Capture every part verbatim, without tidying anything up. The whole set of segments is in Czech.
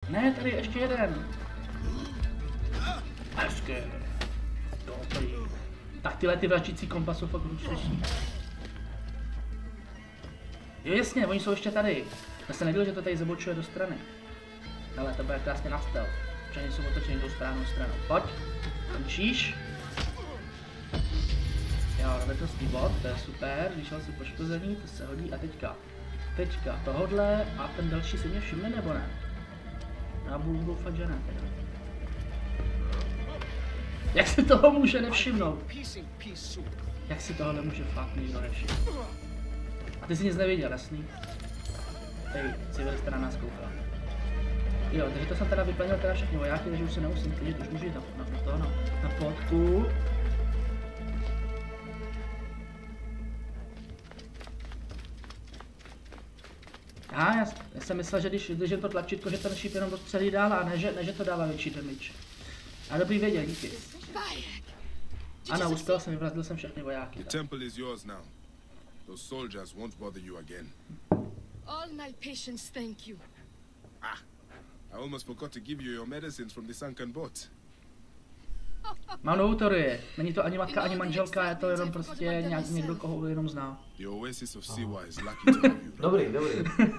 Ne, tady ještě jeden. Hezky. Dobrý. Tak tyhle ty vračící kompas jsou fakt ručnější. Jo jasně, oni jsou ještě tady. Já jsem nevěděl, že to tady zabočuje do strany. Ale to bude krásně nastel. Protože oni jsou otočeni tou správnou stranou. Pojď. Končíš. Jo, dovednostní bod, to je super. Když si poškození, to se hodí. A teďka. Teďka tohodle a ten další si mě všimne nebo ne? Já budu doufat, že ne teda. Jak si toho může nevšimnout? Jak si toho nemůže fakt nikdo nevšimnout? A ty jsi nic neviděl, jasný? Hej, civilista na nás koukal. Jo, takže to jsem teda vyplnil teda všechny vojáky, takže už se nemusím klidit, už můžu jít na, na, na to, na, na potku. A já, já jsem myslel, že když držím to tlačítko, že ten šíp jenom dostřelí dál a ne, že, ne, že to dává větší damage. A dobrý věděl, díky. Ano, uspěl jsem, vyvrazil jsem všechny vojáky. The temple is yours now. Those soldiers won't bother you again. All my patients thank you. Ah, I almost forgot to give you your medicines from the sunken boat. Mám novou teorie. Není to ani matka, ani manželka, je to jenom prostě nějak někdo, koho jenom zná. The oasis of Siwa is lucky to have you. Dobrý, dobrý.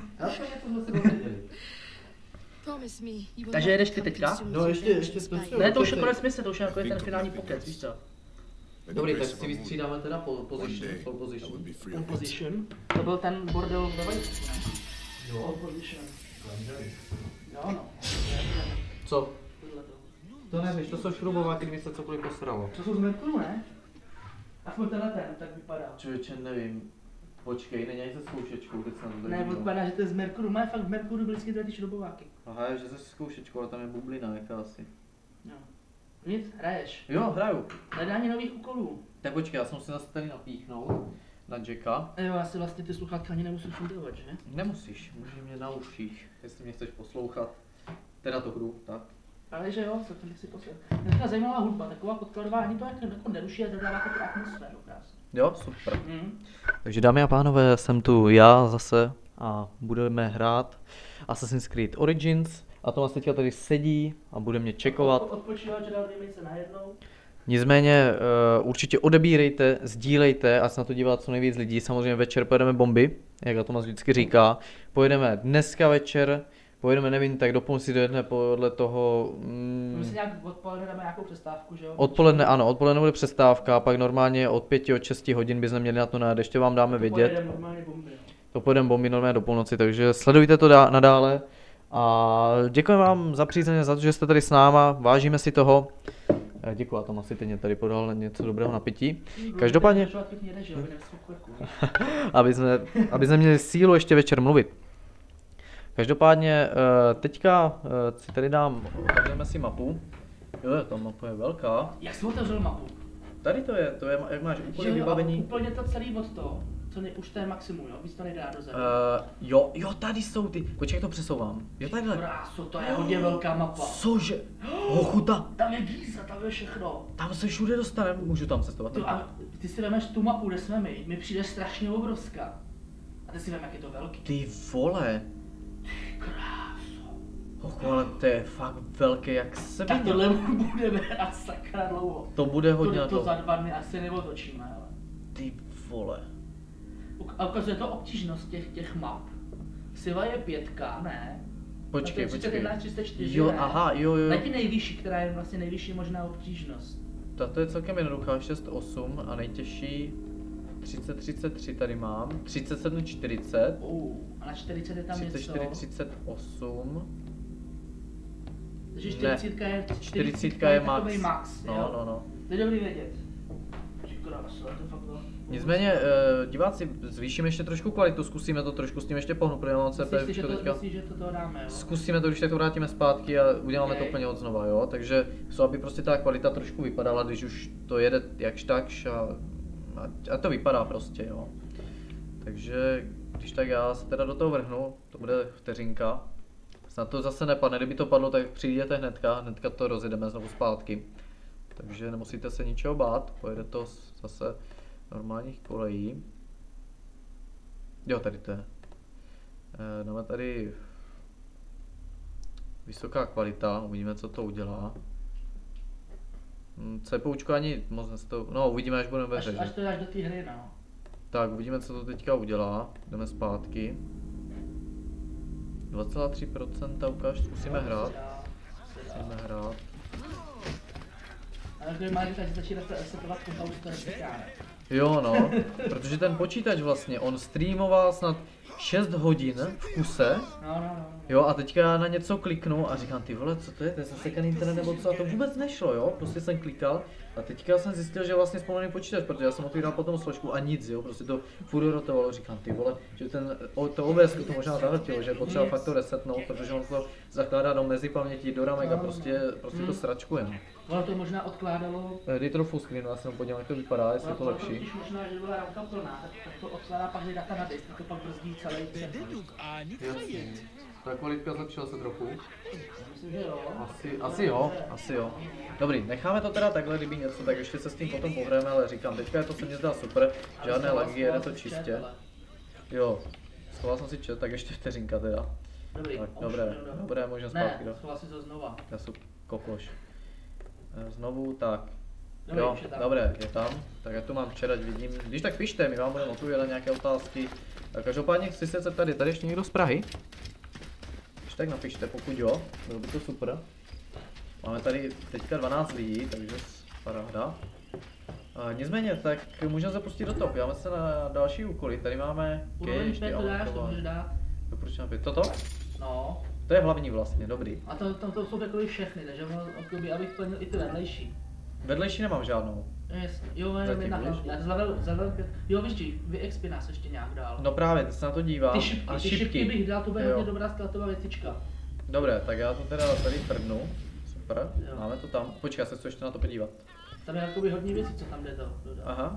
Takže jedeš ty teďka? No ještě, ještě to si... Ne, to už je konec mise, to už je jako ten finální pokec, víš co? Dobrý, tak si vystřídáme teda po position, pole position. Pole position. To byl ten bordel ve vajíčku, ne? Jo. Pole position. Jo, no. Co? To nevíš, to jsou šrubováky, kdyby se cokoliv posralo. To jsou z Merkuru, ne? Aspoň tenhle ten, tak vypadá. Člověče, nevím. Počkej, není ani se zkoušečkou, teď jsem to Ne, vypadá, že to je z Merkuru. Má fakt v Merkuru byly vždycky ty šrubováky. Aha, je, že se zkoušečkou, ale tam je bublina jakási. Jo. Nic, hraješ. Jo, hraju. Hledání nových úkolů. Tak počkej, já jsem si zase tady napíchnout na Jacka. Jo, asi vlastně ty sluchátka ani nemusím fundovat, že? Nemusíš, můžeš mě na uších, jestli mě chceš poslouchat. Teda to hru, tak. Ale že jo, co to nechci poslouchat. Dneska zajímavá hudba, taková podkladová, ani to jako, jako neruší a dodává takovou atmosféru krásně. Jo, super. Mm. Takže dámy a pánové, jsem tu já zase a budeme hrát Assassin's Creed Origins. A Tomáš teďka tady sedí a bude mě čekovat. Odpočívat, že dal dvě mince najednou. Nicméně uh, určitě odebírejte, sdílejte a se na to dívat co nejvíc lidí. Samozřejmě večer pojedeme bomby, jak Tomáš vždycky říká. Pojedeme dneska večer, pojedeme nevím, tak do půlnoci do jedné podle toho... Mm, My si nějak odpoledne dáme nějakou přestávku, že jo? Odpoledne, ano, odpoledne bude přestávka, pak normálně od pěti, od šesti hodin bychom měli na to najet, ještě vám dáme vědět. Pojedeme normálně bomby, no. To pojedeme bomby normálně do půlnoci, takže sledujte to dá, nadále. A děkujeme vám za přízeň, za to, že jste tady s náma, vážíme si toho. Děkuji, a Tom asi teď mě tady podal něco dobrého na pití. Každopádně, aby jsme, aby jsme měli sílu ještě večer mluvit. Každopádně teďka si tady dám, otevřeme si mapu. Jo, ta mapa je velká. Jak jsi otevřel mapu? Tady to je, to je, jak máš úplně Jo, vybavení. Úplně to celý od toho, co ne, už to je maximum, jo? Víc to nedá do země. Uh, jo, jo, tady jsou ty, počkej, jak to přesouvám. Jo, takhle. Kráso, to je hodně velká mapa. Cože? Hochuta. Tam je Giza, tam je všechno. Tam se všude dostaneme, můžu tam cestovat. To, a ty si vemeš tu mapu, kde jsme my, mi přijde strašně obrovská. A ty si vem, jak je to velký. Ty vole. Kráso. Hochu, ale to je fakt velké jak se Tak tohle budeme hrát sakra dlouho. To bude hodně to, na to to. za dva dny asi neotočíme, ale. Ty vole. A ukazuje to obtížnost těch, těch map. Siva je pětka, ne? Počkej, třicet počkej. jedna, třicet čtyři, Jo, ne? aha, jo, jo. Najdi nejvyšší, která je vlastně nejvyšší možná obtížnost. Tato je celkem jednoduchá, šest osm a nejtěžší třicet třicet tři tady mám, třicet sedm čtyřicet. Uh, a na čtyřicet je tam třicet čtyři něco. třicet osm. Takže čtyřicet je, čtyřicet je max. takovej max, No, jo? no, no. To je dobrý vědět. Krása, to fakt bylo. Nicméně, uh, diváci, zvýšíme ještě trošku kvalitu, zkusíme to trošku s tím ještě pohnout, protože mám C P Myslíš, že to, teďka. myslíš, že to, to dáme, jo? Zkusíme to, když tak to vrátíme zpátky a uděláme Okay. to úplně od znova, jo? Takže, so, aby prostě ta kvalita trošku vypadala, když už to jede jakž takž a, a, a to vypadá prostě, jo? Takže, když tak já se teda do toho vrhnu, to bude vteřinka. Snad to zase nepadne, kdyby to padlo, tak přijděte hnedka, hnedka to rozjedeme znovu zpátky. Takže nemusíte se ničeho bát, pojede to zase normálních kolejí. Jo, tady to je. E, máme tady vysoká kvalita, uvidíme, co to udělá. CPUčko ani moc nesto... No, uvidíme, až budeme ve Až, hře, až že? to dáš do té hry, no. Tak, uvidíme, co to teďka udělá. Jdeme zpátky. dva celá tři procenta ukáž, zkusíme hrát. Zkusíme hrát. Ale když má říkat, že začíná setovat pomalu, to neříká. Jo no, protože ten počítač vlastně, on streamoval snad šest hodin v kuse. No, no, no. Jo, a teďka já na něco kliknu a říkám, ty vole, co to je, to je zasekaný internet nebo co, a to vůbec nešlo, jo, prostě jsem klikal a teďka jsem zjistil, že vlastně vzpomínaný počítač, protože já jsem otvíral potom složku a nic, jo, prostě to furt rotovalo, říkám, ty vole, že ten, o, to O B S to možná zavrtilo, že potřeba fakt to resetnout, protože on to zakládá do mezipaměti, do ramek a prostě, prostě to sračkuje, no. Ono to možná odkládalo. Editor full screen, já se jenom podívám, jak to vypadá, jestli je to lepší. Když možná, že byla ramka plná, tak, tak to odkládá pak ty data na disk, tak to pak brzdí celý ten. Jasně. Ta kvalitka zlepšila se trochu. Myslím, že jo. Asi, asi jo, asi jo. Dobrý, necháme to teda takhle, kdyby něco, tak ještě se s tím potom pohrajeme, ale říkám, teďka je to se mi zdá super, žádné lagy, jede to čistě. Jo, schoval jsem si chat, tak ještě vteřinka teda. Dobrý, Tak, už, dobré, do- do- dobré, můžeme zpátky, Ne, do. schoval si to znova. Já jsem kokoš. Eh, Znovu, tak. Dobrý, Jo, už je tam. dobré, je tam. Tak já tu mám včera, vidím. Když tak pište, my vám budeme odpovědět na nějaké otázky. Tak každopádně chci se zeptat, je tady ještě někdo z Prahy? Když tak napište, pokud jo, bylo by to super. Máme tady teďka dvanáct lidí, takže paráda. A nicméně, tak můžeme zapustit do toho, podíváme se na další úkoly. Tady máme Úroveň pět to dáš, to Alkova. můžeš dát. Doporučuji na pět. Toto? No. To je hlavní vlastně, dobrý. A to, to, to jsou takové všechny, takže ono, jakoby, abych plnil i ty vedlejší. Vedlejší nemám žádnou. Jasně, jo, jenom Zatím jedna víš? hlavní. Já zlevel, zlevel pět. Jo, víš ti, vyexpy nás ještě nějak dál. No právě, teď se na to dívám. Ty šipky, A ty šipky bych dal, to bude Jo. hodně dobrá skeletová věcička. Dobré, tak já to teda tady prdnu. Super, Jo. máme to tam. Počkej, já se chci ještě na to podívat. Tam je jakoby hodně věcí, co tam jde to dodat. Aha.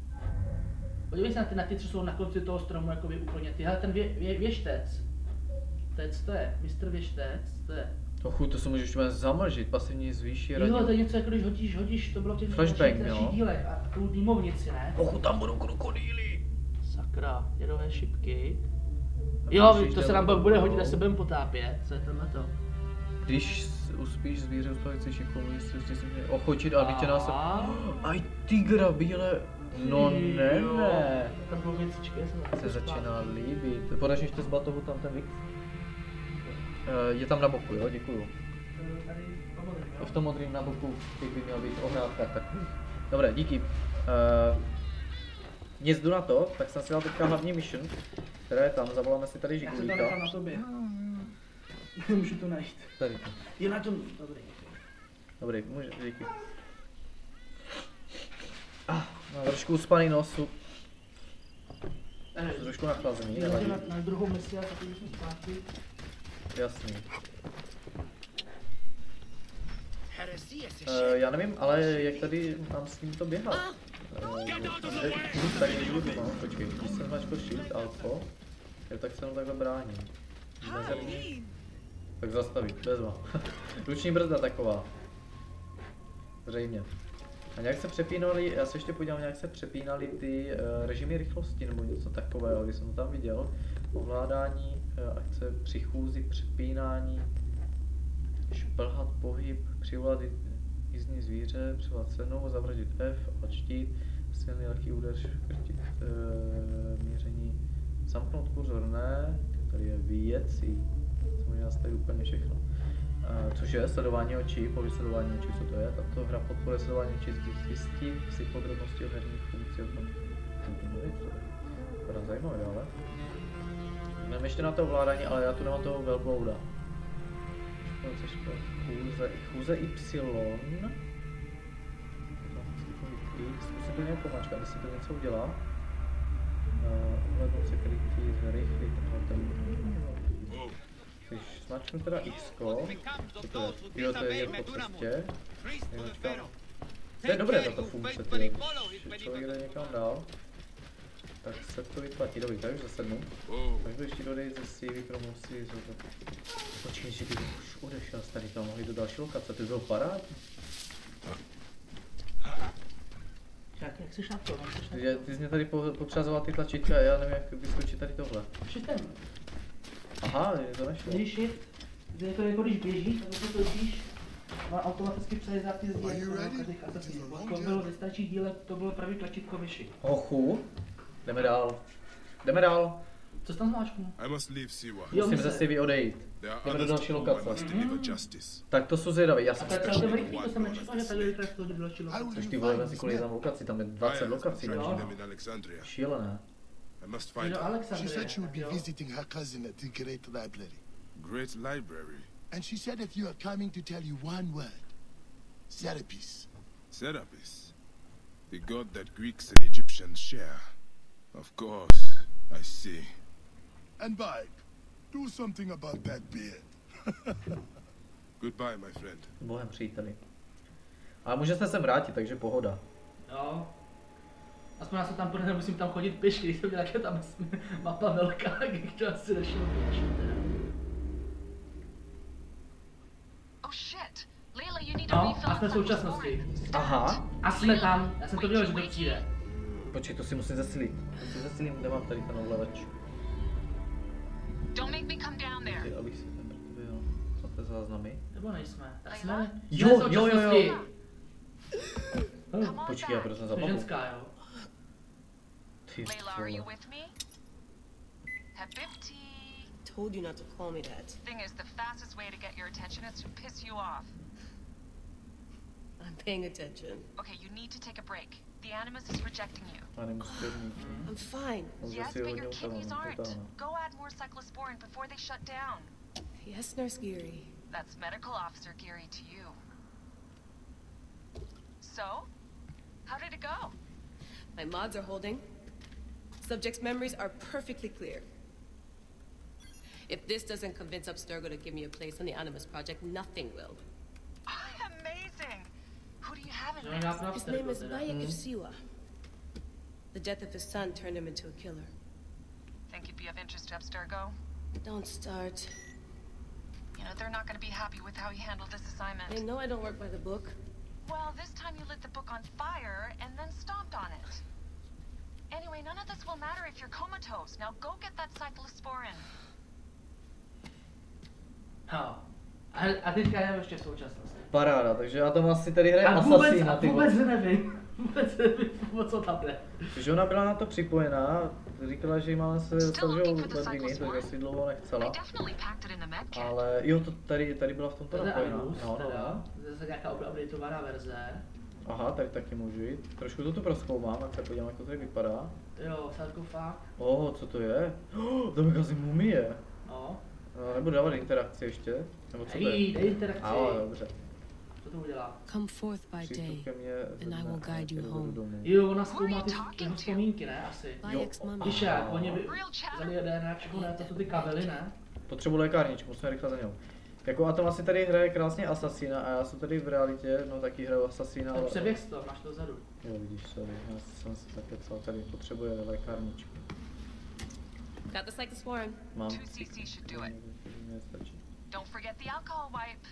Podívej se na ty, na ty, co jsou na konci toho stromu, jakoby úplně ty. Hele, ten vě, vě, věštec. Tec, to je, mistr věštec, to je. Ochu, to se můžeš úplně zamlžit, pasivní zvýší Jo, radě. to je něco, jako když hodíš, hodíš, to bylo v těch Flashbang, dalších- jo. dalších dílech a tu dýmovnici, ne? Ochu, tam budou krokodýly. Sakra, jedové šipky. Tam Jo, musíš to se dávat nám bude dolů. hodit, až se budeme potápět, co je tohle to? Když s- uspíš zvíře, uspavící šipku, můžeš si si ochočit a dítě nás se... A? Aj tygra, bílé. No ne, Jo. ne. Tam bylo věcičky, já jsem Se začíná líbit. Podaš ještě z batohu tam ten vyk? Eh, Je tam na boku, jo, děkuju. Tady pomodrím, jo? V tom modrým na boku, těch by měl být ohrádka takový. Dobré, díky. Uh, nic jdu na to, tak jsem si dal teďka hlavní mission, která je tam, zavoláme si tady Já se to Žigulíka. nechám na tobě. Můžu to najít. Tady to. Je na tom, dobrý. Dobrý, může, díky. Ah, mám trošku uspaný nosu, Eh, trošku nachlazený, jdeme nevadí. na, na druhou misi a takový jsme zpátky. Jasný. Uh, já nevím, ale jak tady mám s tím to běhat? Uh, tady někdo mám, počkej, když jsem zmačkl shift, alko, jo, tak se jenom takhle bráním. Nezerný. Tak zastaví, bezva. Ruční brzda taková. Zřejmě. A nějak se přepínaly, já se ještě podívám, nějak se přepínaly ty uh, režimy rychlosti nebo něco takového, když jsem to tam viděl. Ovládání, uh, akce při chůzi, přepínání, šplhat pohyb, přivolat jízdní zvíře, přivolat cenou, zavraždit F, a štít, silný lehký úder, škrtit uh, měření, zamknout kurzor, ne, tady je věcí, co může nastavit úplně všechno. Uh, což je sledování očí, po vysledování očí, co to je, tato hra podporuje sledování očí, zjistit si podrobnosti o herních funkcí, o tom, to je zajímavé, ale. Mám ještě na to ovládání, ale já tu nemám toho velblouda. Chůze, chůze Y. Zkusím to nějak pomačkat, jestli to něco udělá. Ohlednout se kliky, zrychlit ten. Když zmačknu teda X, co to je? Jo, to je jen po cestě. To je dobré tato funkce, ty, když člověk jde někam dál. Tak se to vyplatí, dobrý, tak už zasednu. Tak to ještě dodej ze C V, kterou musí zhodnout. Počkej, že ty už odešel z tady, tam mohli do další lokace, ty byl parád. Jak, jak jsi na to? Jak jsi na Ty, ty jsi mě tady po, potřazoval ty tlačítka a já nevím, jak vyskočit tady tohle. to? Šitem. Aha, je to nešlo. Když shift, jako, jako když běžíš, tak to točíš, má automaticky přelézat ty zdi jako každých asasinů. To bylo ve starších dílech, to bylo pravý tlačítko myši. Hochu, jdeme dál. Jdeme dál. Co jsi tam zmáčknul? I must leave Siwa. Jo, Musím my ze se- Sivy odejít. There are Jdeme do others další to whom I lokace. must deliver justice. Tak to jsou zvědavý, já A jsem to je strašně... celkem rychlý, to jsem nečekal, že takhle rychle z toho další lokace. Což ty vole, vem si kolik tam lokací, tam je I dvacet have been lokací, tracking no. them in Alexandria. Šílené. I must Jde find do her. She Alexandrie, said she would tak be jo. visiting her cousin at the Great Library. Great library. And she said if you are coming to tell you one word, Serapis. Serapis. The god that Greeks and Egyptians share. Of course, I see. And Bide, do something about that beard. Goodbye, my friend. Bohem příteli. Ale můžete se vrátit, takže pohoda. Jo. Aspoň já se tam půjde, nemusím tam chodit pěšky, když jsem měl, jak je tam mapa velká, když to asi nešlo pěšky teda. Oh shit! Layla, you need a No, refill a jsme v of současnosti. Aha. A jsme tam, já jsem to dělal, že to přijde. Počkej, to si musím zesilit. To si zesilím, kde mám tady ten ovladač. Don't make me come down there. Ty, abych si ten pro tebe jel. Co to je záznamy? Nebo nejsme? Tak Layla? jsme, Jo, jsme v jo, jo, jo. současnosti. Come on Počkej, já back. proto jsem Jsi zapomněl. ženská, jo? Ty Layla, are you vole. with me? Habibti. Told you not to call me that. Thing is, the fastest way to get your attention is to piss you off. I'm paying attention. Okay, you need to take a break. The Animus is rejecting you. A nemusíš mít. I'm fine. Může Yes, si but hodně your kidneys utáhnout, aren't. utáhnout. Go add more cyclosporin before they shut down. Yes, Nurse Geary. That's Medical Officer Geary to you. So, how did it go? My mods are holding. Subject's memories are perfectly clear. If this doesn't convince Abstergo to give me a place on the Animus Project, nothing will. Amazing! Who do you have in Že there? nějak na His name is teda. Bayek of Siwa. The death of his son turned him into a killer. Think you'd be of interest to Abstergo? Don't start. You know, they're not going to be happy with how he handled this assignment. They know I don't work by the book. Well, this time you lit the book on fire and then stomped on it. Anyway, none of this will matter if you're comatose. Now go get that cyclosporin. Jo. A, a teďka jdeme ještě v současnosti. Paráda, takže já tam asi tady hraje A vůbec, Asasina, a ty vůbec vole. nevím. Vůbec nevím, o co tam jde. Takže ona byla na to připojená, říkala, že jí máme se Still selžou looking for the ledviny, takže cyclosporin? asi dlouho I nechcela. definitely packed it in the med kit. Ale jo, to tady, tady byla v tomto To je napojená. Angus, No, no, teda. no. To je zase nějaká updateovaná verze. Aha, tady taky můžu jít. Trošku to tu prozkoumám, tak se podívám, jak to tady vypadá. Jo, sarkofág. Oh, co to je? Oh, to je jakási mumie. No. No, nebudu dávat interakci ještě? Nebo co to Dej, je? dej interakci. Ale dobře. Co to udělá? Come forth by Přístup day. ke mně and I will zvedne guide you a home. domů. Jo, ona zkoumá Who are ty you talking jeho to? vzpomínky, ne? Asi. Bayek's mummy. Když jak, oni by Real chat. vzali jeden na všechno, ne? To jsou ty kabely, ne? Potřebuji lékárničku, musím rychle za něm. Jako a tam asi tady hraje krásně Asasina a já jsem tady v realitě, no taky hraju Asasina, Tak ale... přeběh to, máš to vzadu. Jo, vidíš, sorry, já jsem si také psal, tady potřebuje lékárničku. Got the cyclosporin. Mám... Two C C should do it. Mně stačí. Don't forget the alcohol wipe.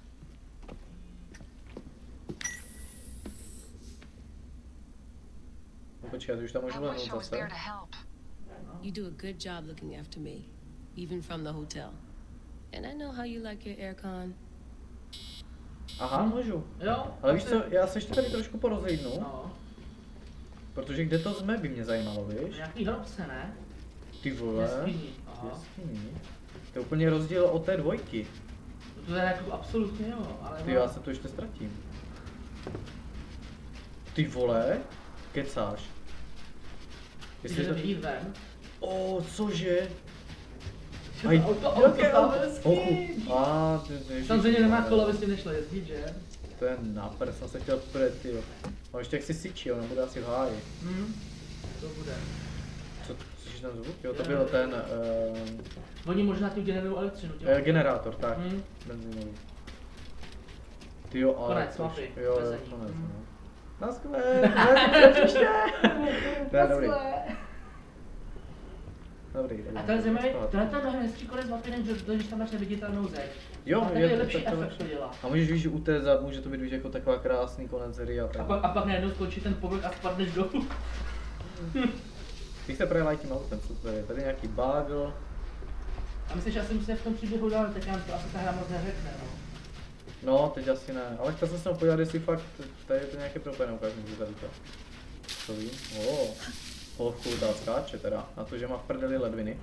No počkej, já už tam můžu I wish I lehnout was there zase. to help. You do a good job looking after me, even from the hotel. And I know how you like your aircon. Aha, můžu. Jo? Ale víš co, já se ještě tady trošku porozejdu, No. protože kde to jsme by mě zajímalo, víš? Nějaký hrobce, ne? Ty vole. Jeskyní. Aha. Jeskyní. To je úplně rozdíl od té dvojky. To je jako absolutně jo, ale... Ty, já se to ještě ztratím. Ty vole, kecáš. Jestli Jestli to to... jít ven. O, cože? Aj, auto, auto, tam hezký. Ochu. A, ty, ty, Samozřejmě nemá kola, aby si nešlo jezdit, že? To je napr, jsem se chtěl pret, tyjo. A ještě jak si syčí, ona bude asi v háji. Hm, to bude. Co, slyšíš ten zvuk? Jo, to byl ten uh, Oni možná tím generují elektřinu, eh, tě? generátor, tak, Hm. benzinový. Tyjo, ale... Konec to už- mapy, Jo, jo, vezení. konec, Hm. no. Naschle, na příště. Ne, dobrý. Dobrý, dobrý. A to je zajímavé, Spát. tohle to je mnohem hezčí konec mapy, než když tam máš neviditelnou zeď. Jo, a ten je je to lepší tak to efekt lepší. to dělá. A můžeš víš, utézat, může to být víš, jako taková krásný konec hry a A tak. pak, a pak najednou skočí ten povrch a spadneš dolů. Ty jste právě tím autem, co to je? Tady nějaký bagel. A myslím, že asi musím v tom příběhu dál, tak nám to asi ta hra moc neřekne, no. No, teď asi ne, ale chtěl jsem se podívat, jestli fakt, tady je to nějaké propojené, ukážu mi tady to. Co vím? Oh, holku ta skáče teda, na to, že má v prdeli ledviny.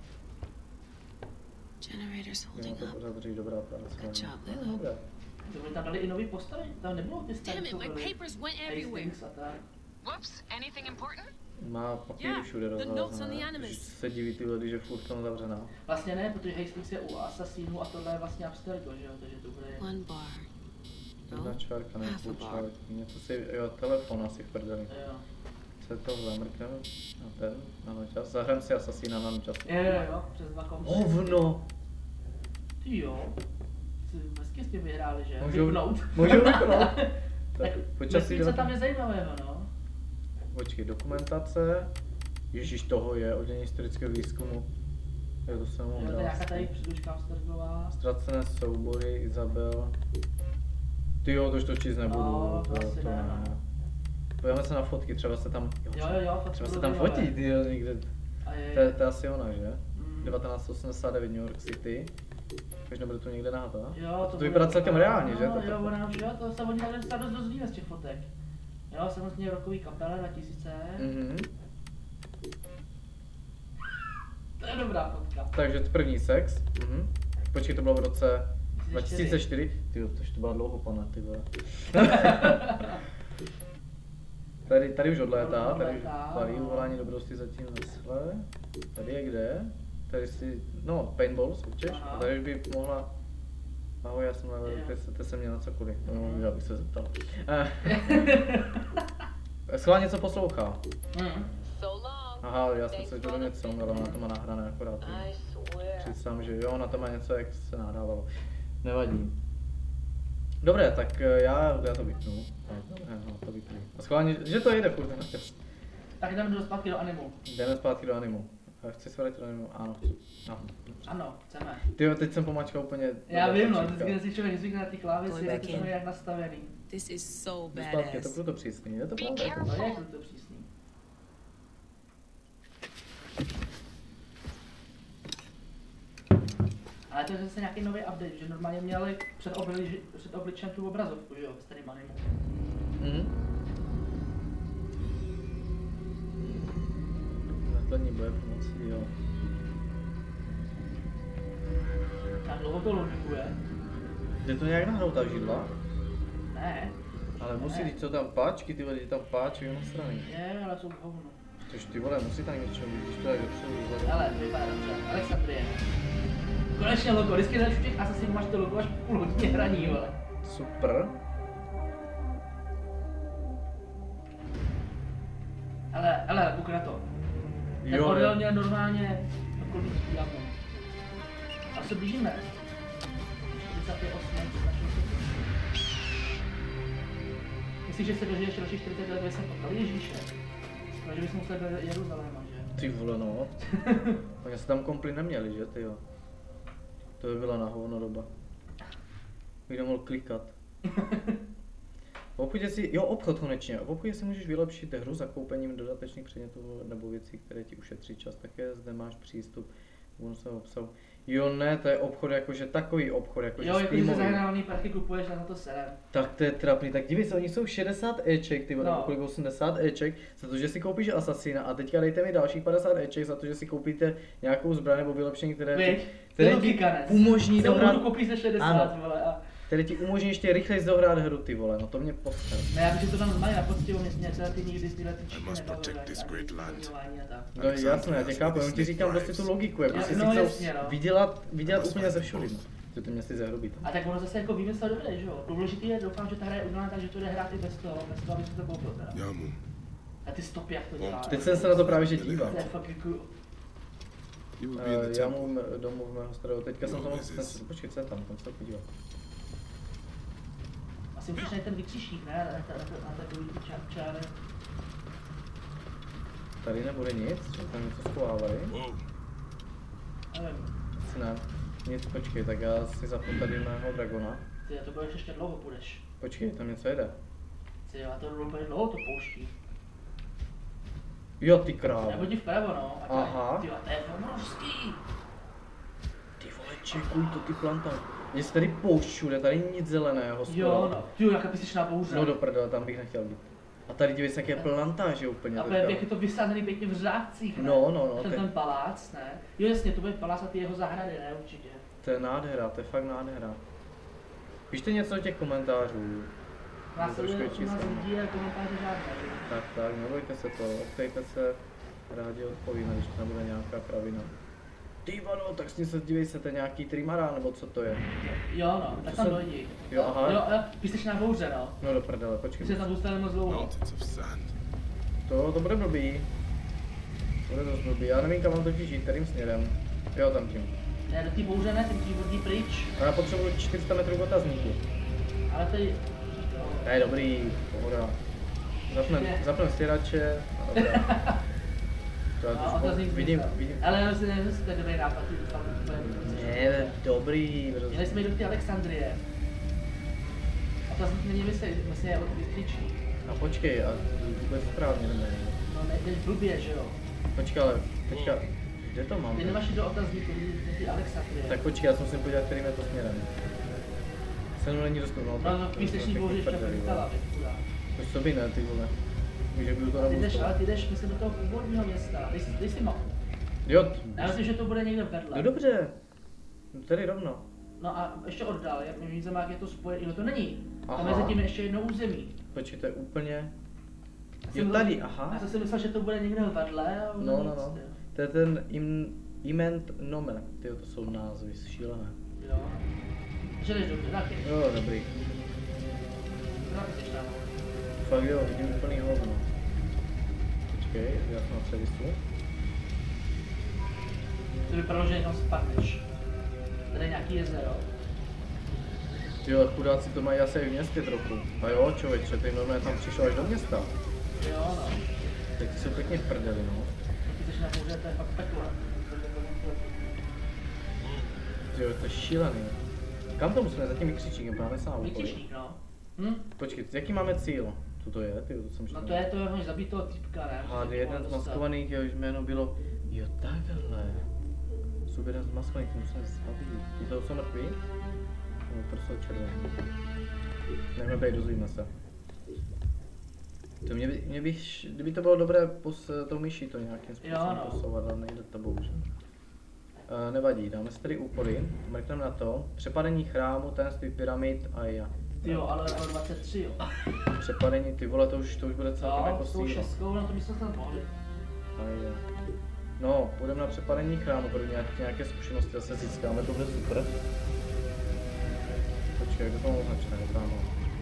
Generator's Jo, holding to up. pořád drží dobrá práce. Good job, No, Lilo. dobré. To by tam dali i nový postavy, tam nebylo ty staré, Damn it, co my byly. papers went everywhere. Hastings a tak. Whoops, anything important? Má papíry Yeah, všude the notes on the rozházené, Animus. když se diví ty lidi, že furt to zavřená. Vlastně ne, protože Hastings je u Assassinů a tohle je vlastně Abstergo, že jo, takže to bude... One bar. Jedna No, čárka, ne half a půl bar. čárky, něco si, jo, telefon asi v prdeli. Jo. Se tohle mrkneme na ten, na nočas, zahrám si Assassina na nočas. Jo, jo, jo, přes dva kompy. Hovno! Ty jo. Jsi hezky s tím vyhráli, že? Můžou, Vypnout. můžou vypnout. Tak Tak počasí co tam je zajímavého, no? Počkej, dokumentace. Ježíš, toho je oddělení historického výzkumu. Jo, to jsem mohl Jo, to je nějaká dát. tady předlužka Abstergová. Ztracené soubory, Izabel. Ty jo, to už to číst nebudu. No, to, to asi to ne, ne. no. Podíváme se na fotky, třeba se tam, jo, Jo, jo, jo, fotky třeba se budou tam zajímavé. fotí, ty jo, někde. A je, To je, to je asi ona, že? Mm. devatenáct osmdesát devět New York City. Už nebude tu někde nahata? Jo, to, bude- vypadá celkem reálně, že? No, To, jo, ona už, jo, to se oni takhle dost dozvíme z těch fotek. Jo, samozřejmě rokový kapele dva tisíce. Mhm. To je dobrá fotka. Takže to první sex. Mhm. Počkej, to bylo v roce dva čtyři. tisíce čtyři. Ty jo, to už to byla dlouho, pane, ty vole. Tady, tady už odlétá, tady už Odlétá, palí no. volání dobrosti zatím naschle. Tady je kde? Tady si, no, paintball soutěž. Aha. A tady už by mohla... Ahoj, já jsem level, Jo. ty, se- ty se mě na cokoliv. No, já bych se zeptal. Eh. Schválně něco poslouchá. Mm. So long. Aha, já jsem se to něco, ale ona to má nahrané akorát. I swear. Představím, že jo, ona to má něco, jak se nahrávalo. Nevadí. Dobré, tak eh, já, já to vypnu. Tak, dobré, no, to vypnu. A schválně, že to jede furt ten test. Tak jdeme do zpátky do animu. Jdeme zpátky do animu. Eh, Chci se vrátit do animu? Ano. No. Ano, chceme. Ty jo, teď jsem pomačkal úplně... Já do vím, no, tlačítka. vždycky si člověk zvykne na ty klávesy, Going jak back to in. jsou jak nastavený. This is so Jdu zpátky, je to badass. kruto přísný, je to Be pravda. je to- No je careful. to přísný. Ale to je zase nějaký nový update, že normálně měli před, obli, před obličem tu obrazovku, že jo, ve starým animu. Mhm. Základní boje pomocí, jo. Tak dlouho to loadinguje. Jde to nějak nahrou ta židla? Ne, Ale musí Ne. říct, co tam páčky, ty vole, je tam páčky na straně. je, ale jsou hovno. Což ty vole, musí tam něco, když to je dopředu vzhledu. Ale to vypadá dobře. Alexandrie. Konečně logo, vždycky jdeš v těch Assassinů máš to logo až půl hodině hraní, vole. Super. Ale, ale, koukej na to. Ten Jo, Orel jo. měl normálně okolí diamond. A se blížíme. čtyřicet osm, Myslíš, že se dožiješ další čtyřicet let, jsem potkal Ježíše? Takže bychom museli do Jeruzaléma, že? Ty vole, no. Oni se tam kompli neměli, že ty jo. To by byla na hovno doba. Kdo mohl klikat. V obchodě si, jo, obchod konečně. V obchodě si můžeš vylepšit hru zakoupením dodatečných předmětů nebo věcí, které ti ušetří čas. Také zde máš přístup k bonusového obsahu. Jo, ne, to je obchod jakože takový obchod, jakože Jo, jako když se Steamový. zahrávný prachy kupuješ, na to serem. Tak to je trapný, tak dívej se, oni jsou šedesát éček, ty vole, No. nebo kolik osmdesát éček, za to, že si koupíš Assassina a teďka dejte mi dalších padesát éček za to, že si koupíte nějakou zbraň nebo vylepšení, které ti, Viď? které To je ti logikanec. umožní Celou dohrát, hru koupíš za šedesát, Ano. vole, a... které ti umožní ještě rychleji dohrát hru, ty vole, no to mě postar. Ne, já bych to tam mají na poctivo, mě, mě tyhle ty nikdy tyhle ty číky must nebavily, protect this ani great land. zbrojování a tak. No jasně, já tě chápu, jenom ti říkám prostě tu logiku, jako Jo, si no, si chcou jasně, no. vydělat, vydělat úplně ze všudy, no. Že ty mě si zahrubit. A tak ono zase jako vymyslel dobře, že jo? Důležitý je, doufám, že ta hra je udělaná tak, že to jde hrát i bez toho, bez toho, aby si to koupil teda. Yamu, A ty stopy, jak to dělá. Teď jsem se na to právě že díval. To je fakt jako... you will be in Uh, the já temple. mu domů v mého starého, teďka jsem to mohl, Moses. ten, počkej, co je tam, tam se to podívat. Asi musíš najít ten vykřičník, ne? Na, na, na, na takový ty čár, čáry. Tady nebude nic, že tam něco schovávají. Whoa, Nevím. Asi ne. Nic, počkej, tak já si zapnu tady mého dragona. Ty, to budeš ještě dlouho půjdeš. Počkej, tam něco jede. Ty, a to bude dlouho to pouští. Jo, ty krávo. Nebo jdi vpravo, no. A Aha. Ty, a to je obrovský. čekuj to ty planta. Je tady poušť všude, tady nic zeleného. skoro. Jo, no. Ty jo, jaká písečná bouře. No do prdele, tam bych nechtěl být. A tady dívej se, jaké plantáže úplně. A teďka. jak je to vysázený pěkně v řádcích, ne? No, no, no, Ten, te- ten palác, ne? Jo, jasně, to bude palác a ty jeho zahrady, ne? Určitě. To je nádhera, to je fakt nádhera. Pište něco do těch komentářů. Nás trošku lidé, větší u nás sama. lidí a komentáře žádné. že? Tak, tak, nebojte se to, optejte se, rádi odpovíme, když to nebude nějaká kravina. Ty vado, tak s ní se dívej se, to je nějaký trimara, nebo co to je? Jo, no, tak tam se- dojdi. Jo, aha. Jo, jo, písečná bouře, no. No do prdele, Ty počkej. se tam zůstane moc dlouho. Mountains of sand. To, to bude blbý. Bude dost blbý, já nevím kam mám totiž jít, kterým směrem. Jo, tam tím. Ne, do té bouře ne, tím tím vodí pryč. A já potřebuji čtyři sta metrů otazníku. Ale tady, To je dobrý, pohoda. Zapnem, Je. zapnem stěrače. a dobrá. To já no, trošku otazník vidím, zůstal. vidím. Ale já si nevím, jestli to je dobrý nápad, ty to tam úplně. Ne, dobrý, Měli prostě. jsme jít do té Alexandrie. Otazník není vysej, vlastně je od vykřičník. A počkej, a vůbec správně ne. No ne, jdeš blbě, že jo? Počkej, ale teďka, kde to mám? Ty nemáš jít do otazníku, do té Alexandrie. Tak počkej, já se musím podívat, kterým je to směrem. Se mnou není dostupno. No, no, píseční bouře ještě prítala, To sobě ne, ty vole. Víš, jak budu to Ty jdeš, nabůstovat. ale ty jdeš, myslím, do toho původního města. Dej si, dej si mapu. Jo, t- Já myslím, že to bude někde vedle. no dobře. No tady rovno. No a ještě oddál, jak mi víc jak je to spojené. Jo, to není. Tam Aha. mezi tím je ještě jedno území. Počkej, to je úplně... Jsem Jo, tady, byl- aha. Já jsem si myslel, že to bude někde vedle. A ono No, no, nic, no. jo. To je ten im, Iment Nome. Tyjo, to jsou názvy šílené. Jo. Že jdeš dobře, taky. Jo, dobrý. Taky jsi tam. Fakt jo, vidím úplný hovno. Počkej, já jsem na převisu. To vypadalo, že někam spadneš. Tady je nějaký jezero. Jo, chudáci to mají asi i v městě trochu. A jo, člověče, ty normálně tam přišel až do města. Jo, no. Tak ty jsou pěkně v prdeli, no. Taky jsi na bouře, to je fakt peklo. Jo, to je šílený. Kam to musíme? Za tím vykřičníkem, právě sám okolí. Vytišník, no. Hm? Počkej, jaký máme cíl? Co to je? Ty, to jsem No to je to, jak zabít toho týpka, ne? A jeden z maskovaných, jehož jméno bylo... Jo, takhle. Jsou jeden z maskovaných, který musíme zabít. Ty to jsou mrtví? No, prostě jsou červený. Nechme být, dozvíme se. To mě, by, mě bych, kdyby to bylo dobré pos tou myší to nějakým způsobem Jo, no. posouvat, ale nejde to bohužel. Uh, nevadí, dáme si tady úkoly, mrkneme na to. Přepadení chrámu, tajemství pyramid a já. Ty jo, ale level dvacet tři jo. Přepadení, ty vole, to už, to už bude celkem Jo, jako s tou síla. šestkou, na to bychom se mohli. A je. No, půjdeme na přepadení chrámu, pro nějaké, nějaké zkušenosti zase získáme, to bude super. Počkej, jak to tomu označené, kámo.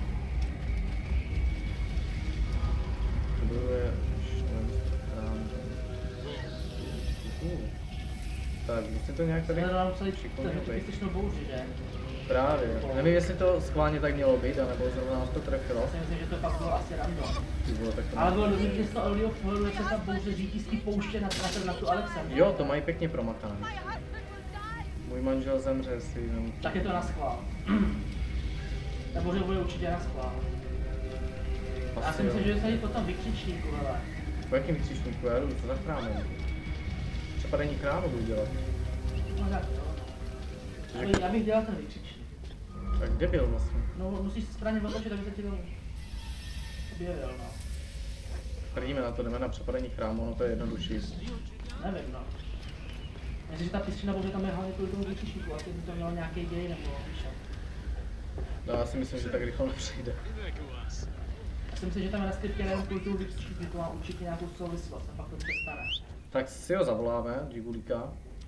To bude chrám. Uh. Tak, musím to nějak tady Jsme nám museli šikovně tu být. písečnou bouři, že? Právě. Nevím, jestli to schválně tak mělo být, anebo zrovna nás to trefilo. Já si myslím, že to fakt bylo asi random. Ty vole, tak to Ale bylo dobrý, že z toho Elio pohledu, jak se ta bouře řítí z té pouště na, na, na tu Alexandrii. Jo, to mají pěkně promakané. Můj manžel zemře si jenom... Tak je to na schvál. Ta bouře bude určitě na schvál. Já Asi si myslím, jo. že tady po tom vykřičníku, hele. Po jakým vykřičníku? Já jdu za chrámem. Přepadení chrámu budu dělat. No tak jo. Ale já bych dělal ten vykřičník. Tak kde byl vlastně? No musíš se správně otočit, aby se ti to objevil, no. Prdíme na to, jdeme na přepadení chrámu, no to je jednodušší. Nevím, no. Myslím, že ta písčina bouře tam je hlavně kvůli tomu vykřičníku, asi by to mělo nějaký děj nebo víš. No, já si myslím, že tak rychle nepřijde. Já si myslím, že tam je na skriptě jenom kvůli tomu vykřičníku, to má určitě nějakou souvislost a pak to přestane. Tak si ho zavoláme, Gigulíka.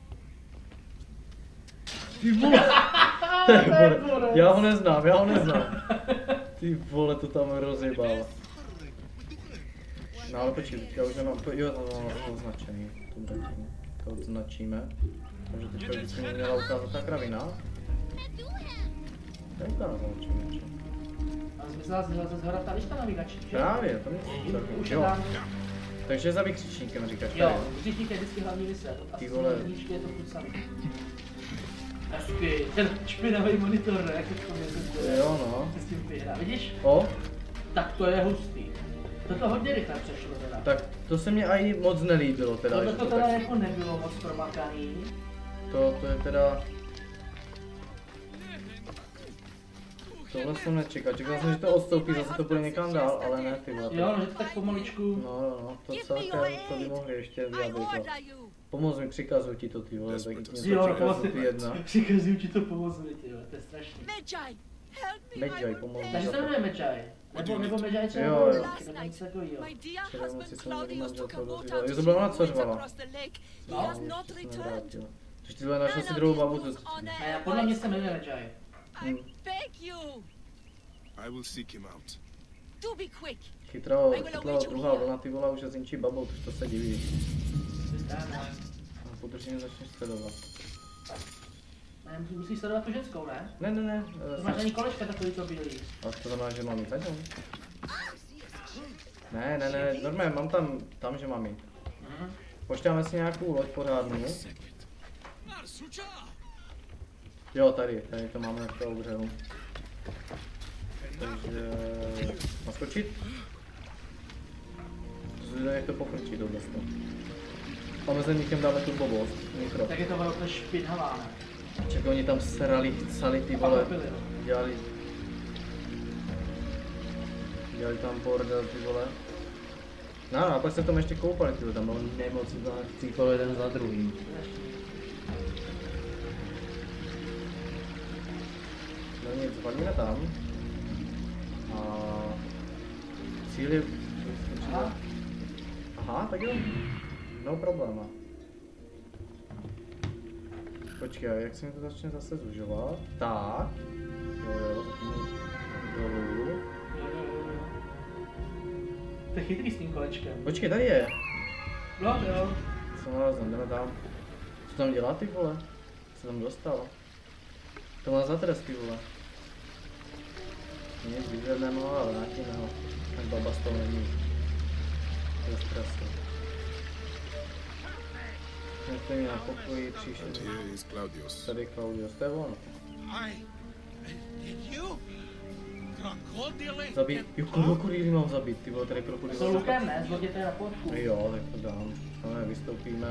Ty vole! Ty vole, já ho neznám, já ho neznám. Ty vole, to tam rozjebal. No ale počkej, teďka už nemám, to, jo, to mám to označený, to bratí, to označíme. Takže teďka už se mi měla ukázat ta kravina. To je ukázal, člověče. Ale zmizela z zhora ta lišta navigační, že? Právě, to mě Už je jo. tam. Takže za vykřičníkem říkáš tady. Jo, vykřičník je vždycky hlavní vysvět. A Ty s vole. nížky je to furt samý. Hezky, ten špinavý monitor, ne? Jak to mě Jo no. s tím vyhrá, vidíš? O, Tak to je hustý. Toto hodně rychle přešlo teda. tak to se mi ani moc nelíbilo teda. Tohle že to to, teda tak, jako nebylo moc promakaný. to, to je teda, Tohle jsem nečekal, čekal jsem, že to odstoupí, zase to bude někam dál, ale ne ty vole. Jo, no, že to tak pomaličku. No, no, no, to celkem, to by mohli ještě vyjádřit. Pomoz mi, přikazuj ti to ty vole, tak něco přikazuj ty jedna. Přikazuj ti to pomoz mi, ty vole, to je strašný. Medjay, pomoz mi Takže za se to. jmenuje Medjay. Nebo, nebo Medjay třeba Jo, jo. nebo něco takovýho. Čeré moci jsem měl manželka dozvěděla. Jo, to byla ona, co řvala. No. Ještě se nevrátila. Takže ty vole, našel si druhou babu, co... Ne, podle mě se jmenuje Medjay. Hm. I will seek him out. Chytrá, chytrá druhá vlna, ty vole, už je zinčí babou, což to se diví. A podržení začneš sledovat. Ne, musíš sledovat tu ženskou, ne? Ne, ne, ne. To máš ani kolečka takový to bílý. A to znamená, že mám jít za ňou? Ne, ne, ne, normálně mám tam, tam, že mám jít. Počítáme si nějakou loď pořádnou. Jo, tady, tady to máme na toho břehu. Takže... naskočit? Zde jak to pofrčí do to. A mezi někým dáme tu blbost, mikro. Tak je to velmi špinavá, ne? Ček, oni tam srali, chcali ty vole, dělali... Dělali tam bordel ty vole. No, no a pak se tam ještě koupali ty vole, tam bylo nemoc cípalo jeden za druhým. No nic, valíme tam. A... cíl je... Aha. Aha, tak jo. No probléma. Počkej, jak se mi to začne zase zužovat? Tak. Jo, jo, zatím dolů. To je chytrý s tím kolečkem. Počkej, tady je. No, jo. Co nalezem, jdeme tam. Co tam dělá ty vole? Co tam dostal? To má za trest ty vole. Nic výborného, ale nějakého. Ten baba z toho není. To je stresu. To je na pokoji And příště. here is Claudius. Tady Claudius, to je on. Zabít, jo, krokodýly mám zabít, ty vole, tady krokodýly. To lukem, ne? Z lodě to je na podku. Jo, tak to dám. No, vystoupíme.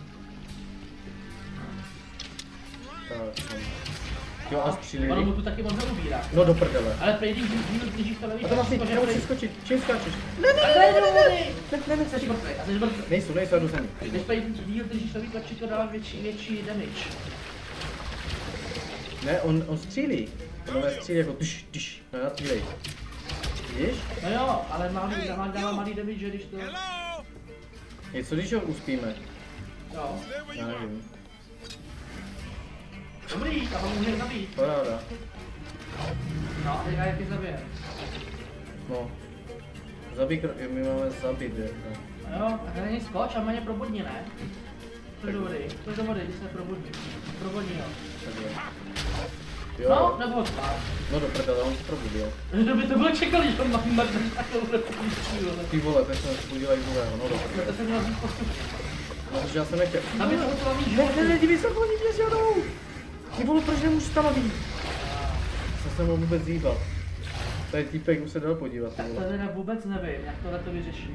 Tak, tam. Jo, a Ono střílili. mu tu taky moc neubírá. No do prdele. Ale prej, když když když to nevíš, A to vlastně, jakože nemusíš prej- skočit, čím skáčeš? Ne, ne, A to je do vody! ne, ne, ne, Jsi mrtvej, a jsi mrtvej. nejsou, nejsou, jdu zemi. Když prej díl držíš to výtlačí, to dává větší, větší damage. Ne, on, on střílí. On střílí jako tyš, tyš, no na týlej. Vidíš? No jo, ale malý, dává, dává malý damage, když to... Je, co když ho uspíme? Jo. Já nevím. Dobrý, a ho můžeme zabít. Paráda. No, a teďka jak tě zabije. No. Zabij, kro- jo, my máme zabít, jako. No jo, a tady není skoč a méně probudni, ne? To do vody, to do vody, když se probudí. Probudni ho. Takhle. No, Jo, nebo ho spát. no do prdele, on se probudil. Kdo by to bylo čekali, že on má mrtvý takovou republičku. Ty vole, teď jsme vzbudili druhého, no do No to prdele. se mělo vzít postupně. No, protože já jsem nechtěl. Aby to muselo mít Ne, život. ne, ne, dívej se, oni mě zjadou! Ty vole, proč nemůžu stanoví? Jsem se mohl vůbec hýbat. Tady týpek už se dal podívat, ty Tak to vole. teda vůbec nevím, jak tohle to vyřešíme.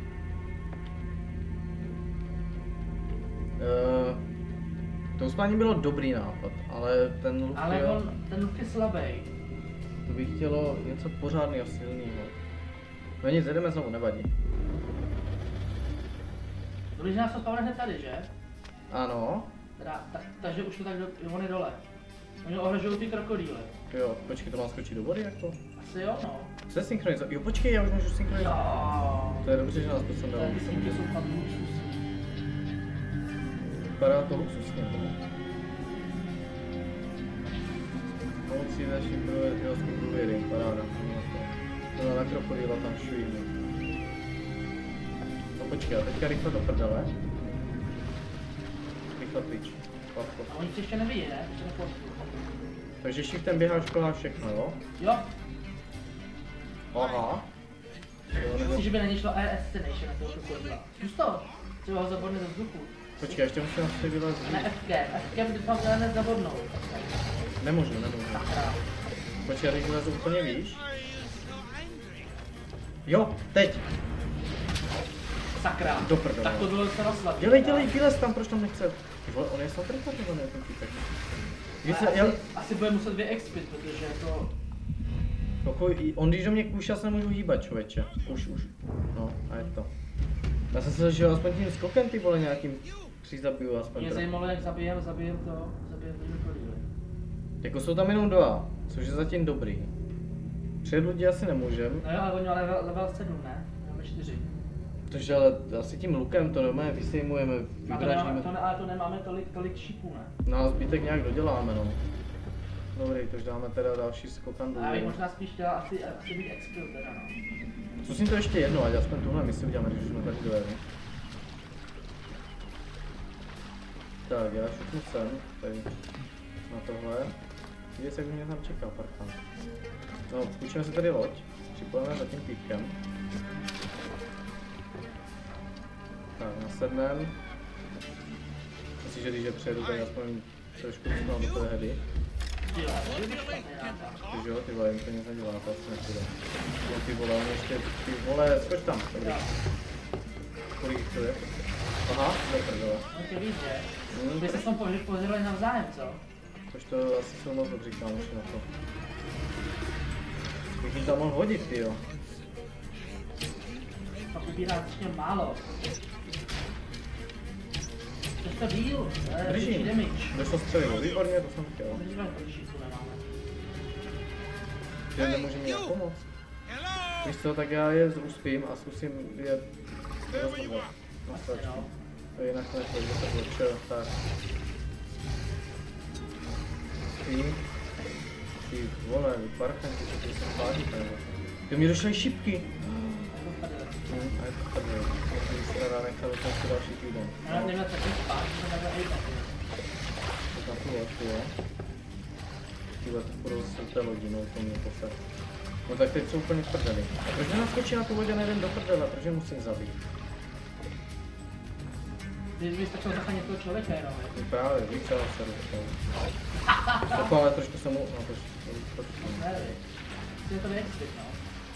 Uh, to uspání bylo dobrý nápad, ale ten luk, Ale jo, on, ten luk je slabý. to by chtělo něco pořádného, silného. No nic, jdeme znovu, nevadí. Dobrý, že nás to spavne hned tady, že? Ano, Teda, ta, takže už to tak do, on je dole. Oni ohrožují ty krokodýly. jo, počkej, to má skočit do vody jako? Asi jo, no. Se synchronizovat, jo počkej, já už můžu synchronizovat. Jo. To je dobře, že nás to sem dalo. Ty snímky jsou fakt luxusní. Vypadá to luxusně, no. Pomocí naší průvěrské průvěry, paráda. To na krokodýla tam šují. No počkej, a teďka rychle do prdele. Rychle pryč. Paf, A paf. oni si ještě nevidí, ne? Ještě nepozdějí. Takže shiftem běháš kolem všechno, jo? Jo. Aha. Jo, nebo... Myslíš, že by na ně šlo E S Nation na toho krokodýla? Zkus to. Třeba ho zabodne do vzduchu. Počkej, ještě musím asi vylezit. A ne F K. F K by to tam hned zabodnout. Nemůžu, nemůžu. Sakra. Počkej, teď vylezu úplně výš. Jo, teď. Sakra. Do prdele. Tak to bylo docela slabý. Dělej, dělej, vylez tam, proč tam nechce? Ty vole, on je satrifat nebo ne, ten týpek? Víš, Ale já... asi, asi bude muset vyexpit, protože to... Koko, on když do mě kůš, já se nemůžu hýbat, člověče. Už, už. No, a je to. Já jsem se zažil aspoň tím skokem, ty vole, nějakým přizabiju aspoň. Mě trochu. zajímalo, jak zabijem, zabijem to, zabijem to Nikolie. Jako jsou tam jenom dva, což je zatím dobrý. Před lidi asi nemůžem. No jo, ale oni ale level, level sedm, ne? Máme čtyři. Protože ale asi tím lukem to normálně vysejmujeme, A to nemáme, vydražíme. to ne, ale to nemáme tolik, tolik šipů, ne? No a zbytek nějak doděláme, no. Dobrý, tož dáme teda další skokan A já bych dolů. možná spíš chtěla asi, asi být expil teda, no. Zkusím to ještě jednou, ať aspoň tuhle misi uděláme, když už jsme tady dojeli. Tak, já šutnu sem, tady na tohle. Vidět, jak mě tam čeká parchant. No, půjčíme si tady loď, připojíme za tím píkem. Tak, nasednem. Myslím, že když je přejedu, tak aspoň trošku dostanu do té hedy. Ty jo, to je nějaká. Ty jo, ty vole, mi to nic nedělá, to asi nepůjde. No ty vole, on ještě, ty vole, skoč tam, dobrý. Kolik jich to je? Aha, do prdele. On tě víc, že? Hmm, Vy se s tom pořadili navzájem, co? což to asi jsou moc dobří kámoši na to. Bych jim tam mohl hodit, ty jo. Pak ubírá určitě málo. To je díl, to je větší Držím. damage. Došlo střelivo, výborně, to jsem chtěl. Podívej, kolik šípů nemáme. Že nemůže mi nějak pomoct. Víš co, tak já je uspím a zkusím je rozhodnout. Na Asi stačku. no. To je jinak nechtěl, že to bylo čel, tak. Ty, ty vole, vy parchanti, co ty se pádíte, nebo? Ty mi došly šipky. Hm, a je to tady. Když se ráda nechal dokonce další týden. Já neměl takový spát, že to takhle hejbat. Tak na tu loď, jo. Tyhle to budou zase té lodi, no to mě posad. No tak teď jsou úplně v prdeli. A proč nenaskočí na tu loď a nejdem do prdele, proč je musím zabít? Ty bys stačil zachránit toho člověka jenom, ne? No právě, víc ale se dostal. Jako ale trošku jsem mu, no to trošku. Ne, víš. Ty je to vyexpit, no.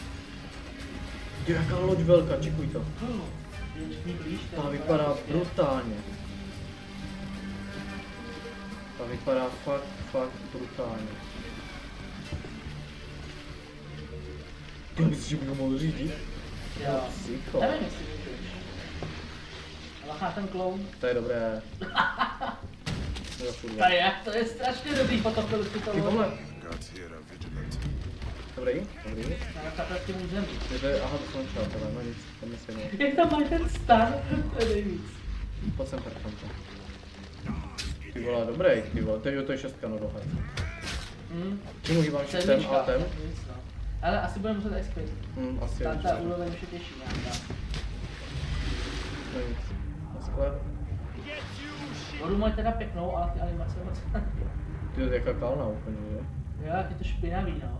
Ty jaká loď velká, čekuj to. Když blíž, to Ta vypadá brutálně. Ta vypadá fakt, fakt brutálně. Ty myslíš, že bych ho mohl řídit? Jo. Psycho. Nevím, jestli můžeš. Lachá ten kloun. To je dobré. To je furt. To je, to je strašně dobrý fotopil si to. Ty vole. Guards here are vigilant. Dobrý, dobrý. Na kapelském území. To je, aha, to jsem nečel, tohle, no nic, to mi se ne. Jak tam mají ten stan, to je nejvíc. Pojď sem parchante. Ty vole, dobrý, ty vole, to je, to je šestka, no dohad. Hm. Čím užívám šestem, Sedmička. altem? Nic, no. Ale asi budeme muset expit. Hm, asi Ta, jo. ta úroveň už je těžší nějaká. No nic. Na sklep. Vodu mají teda pěknou, ale ty animace moc. Ty je jaká kalna úplně, že? Jo, jak je to špinavý, no.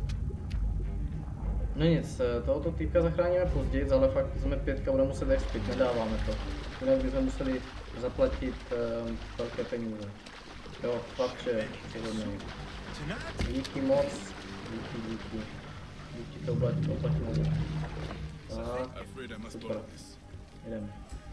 No nic, tohoto týpka zachráníme později, ale fakt jsme pětka, budeme muset expit, nedáváme to. Jinak bychom museli zaplatit um, velké peníze. Jo, chlapče, pohodnej. Díky moc, díky, díky. Díky to oplatí, oplatí moc. Tak, Afraid I must super, borrow this. jdeme.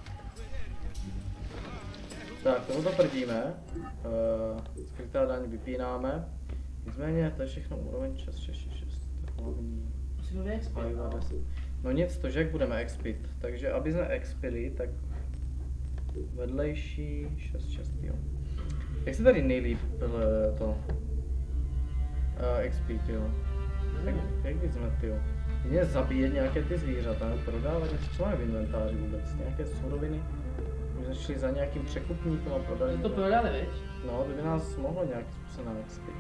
Tak, tohoto prdíme, uh, skrytá daň vypínáme. Nicméně, to je všechno úroveň šest šest šest, hlavní. Musíme vyexpit, Paliva no. deset. No nic, to, že jak budeme expit, takže aby jsme expili, tak vedlejší šest šest, jo. Jak se tady nejlíp uh, to uh, expit, jo? Jak, jak bys jsme, ty jo? Jedině zabíjet nějaké ty zvířata, nebo prodávat něco, co máme v inventáři vůbec, nějaké suroviny. My jsme šli za nějakým překupníkem a prodali. To prodali, viď? No, to by nás mohlo nějakým způsobem expit.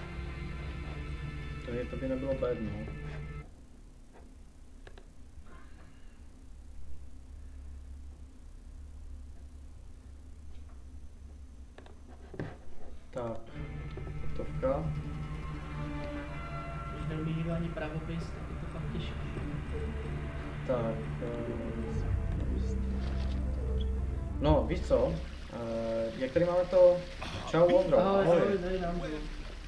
To, je, to by nebylo bad, no. Tak, hotovka. Když neumí nikdo ani pravopis, tak je to fakt těžké. Tak, eh, no víš co, eh, jak tady máme to, čau Ondro, Ahoj, ahoj. ahoj, tady nám jdu.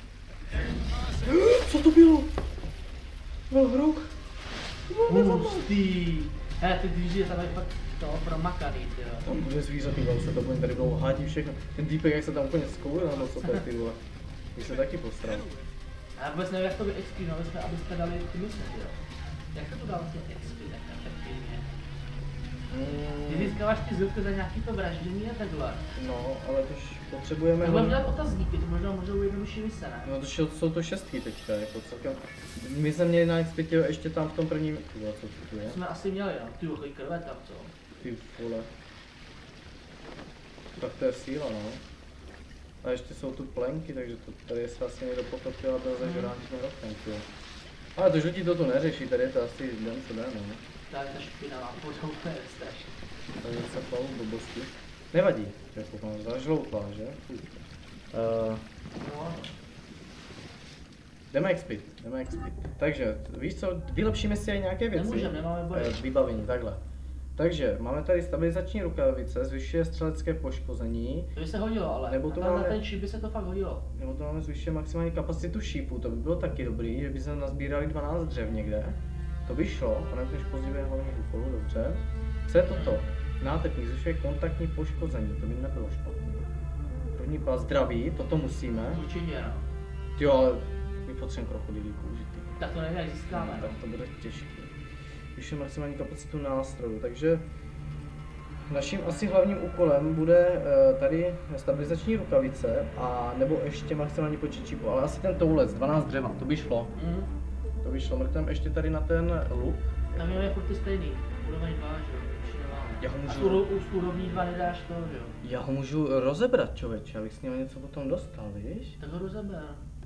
Co to bylo? Byl hruk? Hustý. Hele, ty dvíže tam je fakt to promakaný, tyjo. Tam bude zvířat, ty vole, se to bude tady budou hádí všechno. Ten týpek, jak se tam úplně zkoulil, nebo co to je, ty vole. Bych se taky postral. Já vůbec nevím, jak to vyexpí, no, jsme, abyste dali ty mise, jo. Jak se to dá vlastně expí tak efektivně? Ty získáváš ty zubky za nějaký to vraždění a takhle. No, ale tož potřebujeme... Tak budeme dělat otazníky, to možná můžou jednodušší mise, ne? No to jsou to šestky teďka, jako celkem. My jsme měli na expitě ještě tam v tom prvním... Tyhle, co tu je? Jsme asi měli, no. Ty kolik krve tam, co? Ty vole. Tak to je síla, no. A ještě jsou tu plenky, takže to tady se asi někdo pochopil a byl zažrán tím rokem, jo. Ale to žlutí to tu neřeší, tady je to asi den co den, no. Tady ta špinavá podou, to je strašně. Tady se plavou blbosti. Nevadí, jako mám zažloutlá, že? Uh, No, jdeme expit, jdeme expit. Takže, víš co, vylepšíme si aj nějaké věci. nemůžeme, nemáme boje. Eh, vybavení, takhle. Takže, máme tady stabilizační rukavice, zvyšuje střelecké poškození, To by se hodilo, ale Nebo to na, ten, máme- na ten šíp by se to fakt hodilo. nebo to máme zvyšuje maximální kapacitu šípu, to by bylo taky dobrý, že by se nazbírali dvanáct dřev někde. To by šlo, a než později hlavních úkolů, dobře. Co je toto? Nátepník zvyšuje kontaktní poškození, to by nebylo špatné. První pás zdraví, toto musíme. Určitě, no. Jo, ale my potřebujeme krokodýlí použitý. Tak to nevím, jak získáme. Tak to bude těžké. Vyšší maximální kapacitu nástrojů, takže naším asi hlavním úkolem bude uh, tady stabilizační rukavice a nebo ještě maximální počet čipů, ale asi ten toulec, dvanáct dřeva, to by šlo. Mm. To by šlo, mrtvem ještě tady na ten luk. Tam je furt ty stejný. Úroveň dva, že jo? Už nemáme. Já ho A můžu- z úro- už z úrovní dva nedáš to, že jo? Já ho můžu rozebrat, člověče, abych s ním něco potom dostal, víš? Tak ho rozeber.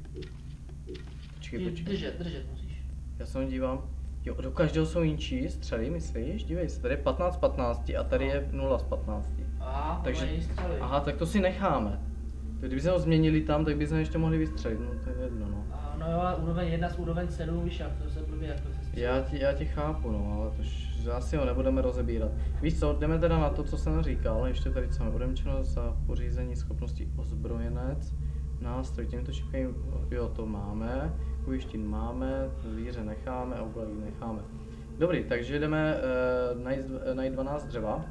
Počkej, Ty počkej. držet, držet musíš. Já se ho dívám. Jo, do každého jsou jinčí střely, myslíš? Dívej se, tady je patnáct z patnácti a tady je nula z patnácti. Aha, Takže- takže... střely. Aha, tak to si necháme. Tak kdyby se ho změnili tam, tak bychom ještě mohli vystřelit, no to je jedno, no. A no jo, ale úroveň jedna z úroveň sedm, víš jak, to se blbě jako se střelí. Já ti, já ti chápu, no, ale to ž- asi ho nebudeme rozebírat. Víš co, jdeme teda na to, co jsem říkal, ještě tady co máme odemčeno za pořízení schopností ozbrojenec, nástroj, těmito šipkami, jo, to máme, ujištěn máme, zvíře necháme, oblaví necháme. Dobrý, takže jdeme uh, najít, najít dvanáct dřeva.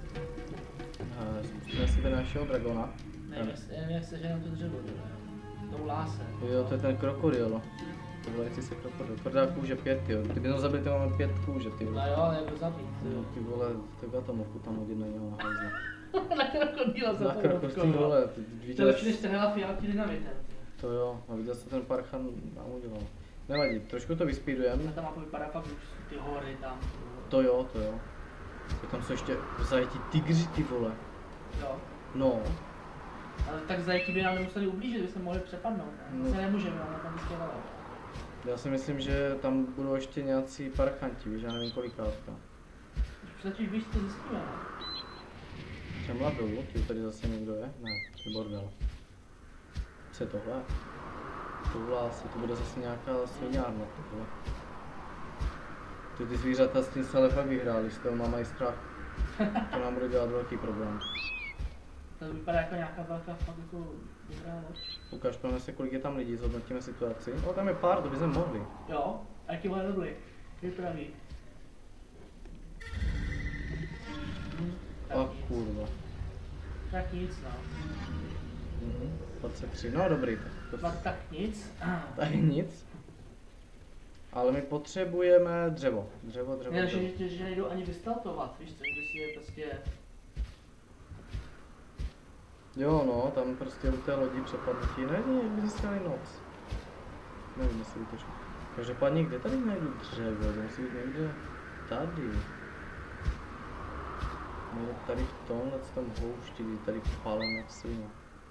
Uh, spustíme si tady našeho dragona. Nevím, jestli- nevím, jak se ženou to dřevo, to je. Tou láse. Jo, to je ten krokodil. To volající se krokodil. Tvrdá kůže pět, jo. Kdyby nám zabili, to máme pět kůže, ty No vole. jo, ale jak ho zabít, ty No, jo. ty vole, to gatomovku tam hodit na něho na hajzle. Na krokodýla za Na to krokodil, vole, ty To je viděl, lepší, než trhela fialky dynamitem. to jo, a viděl jsi ten parchan nám udělal. Nevadí, trošku to vyspídujeme. Tam má vypadá fakt už ty hory tam. To jo, to jo. To tam jsou ještě v zajetí tygři, ty vole. Jo. No, Ale tak zajetí by nám nemuseli ublížit, bychom mohli přepadnout. No. No. Se nemůžeme, máme tam vždycky velé. já si myslím, že tam budou ještě nějací parchanti, víš, já nevím kolikátka. Už začíš víš, co zjistíme, ne? Jsem labil, ty tady zase někdo je? Ne, to je bordel. Co je tohle? To vlásy, to bude zase nějaká sviňárna, ty vole. Ty, ty zvířata s tím se ale fakt vyhráli, z toho mám i strach. To nám bude dělat velký problém. To vypadá jako nějaká velká fakt jako dobrá noc. Ukážeme se, kolik je tam lidí, zhodnotíme situaci. No tam je pár, to bychom mohli. Jo, a jaký má dobrý. Vypraví. Hm, tak A nic. kurva. Tak nic, no. Mhm. dvacet tři, no dobrý, tak to Tak, tak nic. tady nic. Ale my potřebujeme dřevo. Dřevo, dřevo, Ne, dřevo. že, že, že nejdou ani vystartovat, víš co, že si je prostě... Jo no, tam prostě u té lodi přepadnutí, nevím, jak by získali noc. Nevím, jestli to šlo. Každopádně, kde tady najdu dřevo? To musí být někde tady. Někde tady v tomhle tom houšti, kdy tady palem jak svině.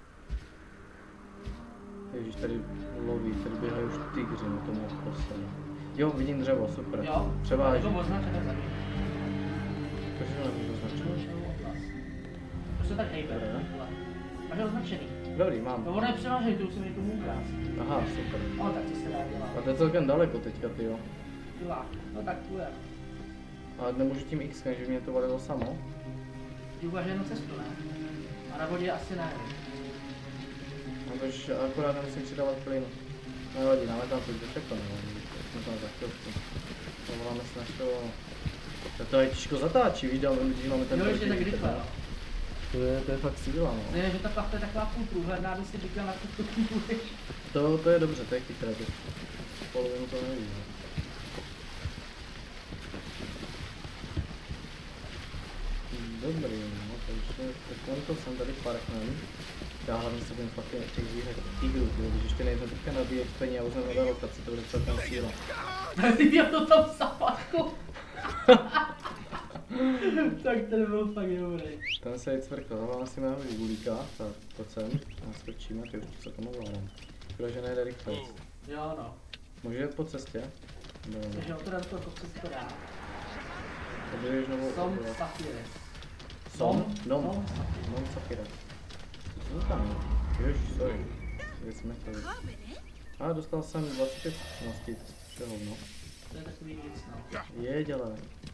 Ježíš, tady loví, tady běhají už tygři, no to mě posledně. Jo, vidím dřevo, super. Jo, Převáží. jako označené za mě. Proč to nemůžu označit? Prostě tak hejbe, Dobré. tohle. Máš ho označený. Dobrý, mám. No ono je převážený, to už se mi tomu ukrást. Aha, super. No tak co se dá dělat? A to je celkem daleko teďka, ty jo. Dělá. No tak tu je. Ale nemůžu tím X, že mě to valilo samo. Ty uvažuje jednu cestu, ne? A na vodě asi ne. No tož akorát nemusím přidávat plynu. Nevadí, dáme tam tu defekt, to nevadí. Jsme tam za chvilku. Zavoláme si našeho... To to je těžko zatáčí, víš, dáme, když máme ten Jo, ještě tak proti- rychle, no. To je, to je fakt síla, no. Ne, že ta plachta je taková půl průhledná, aby si říkal, na co to půjdeš. To, to je dobře, to je chytré, to polovinu to nevidí. Dobrý, no, takže to jsem tady parknem. Já hlavně se budem fakt těch zvířat tigrů, když ještě nejsme teďka na B X P a už jsme nové lokaci, to bude celkem síla. Ty měl to tam v zapátku. Tak ten byl fakt dobrý. Ten se jít cvrkl, máme si mého gulíka, tak pojď sem, naskočíme, ty už se tomu vládám. Škoda, že nejde rychle. Jo no. Může jít po cestě? Takže on to dá do toho kopce si to dá. Objevíš novou Som oblast. Safire. Som? Nom? Som Safire. Nom Safire. Co to tam je? Ježiš, sorry. Teď jsme chtěli. A dostal jsem dvacet pět nastí, to je hovno. To je takový víc no. Je, dělej.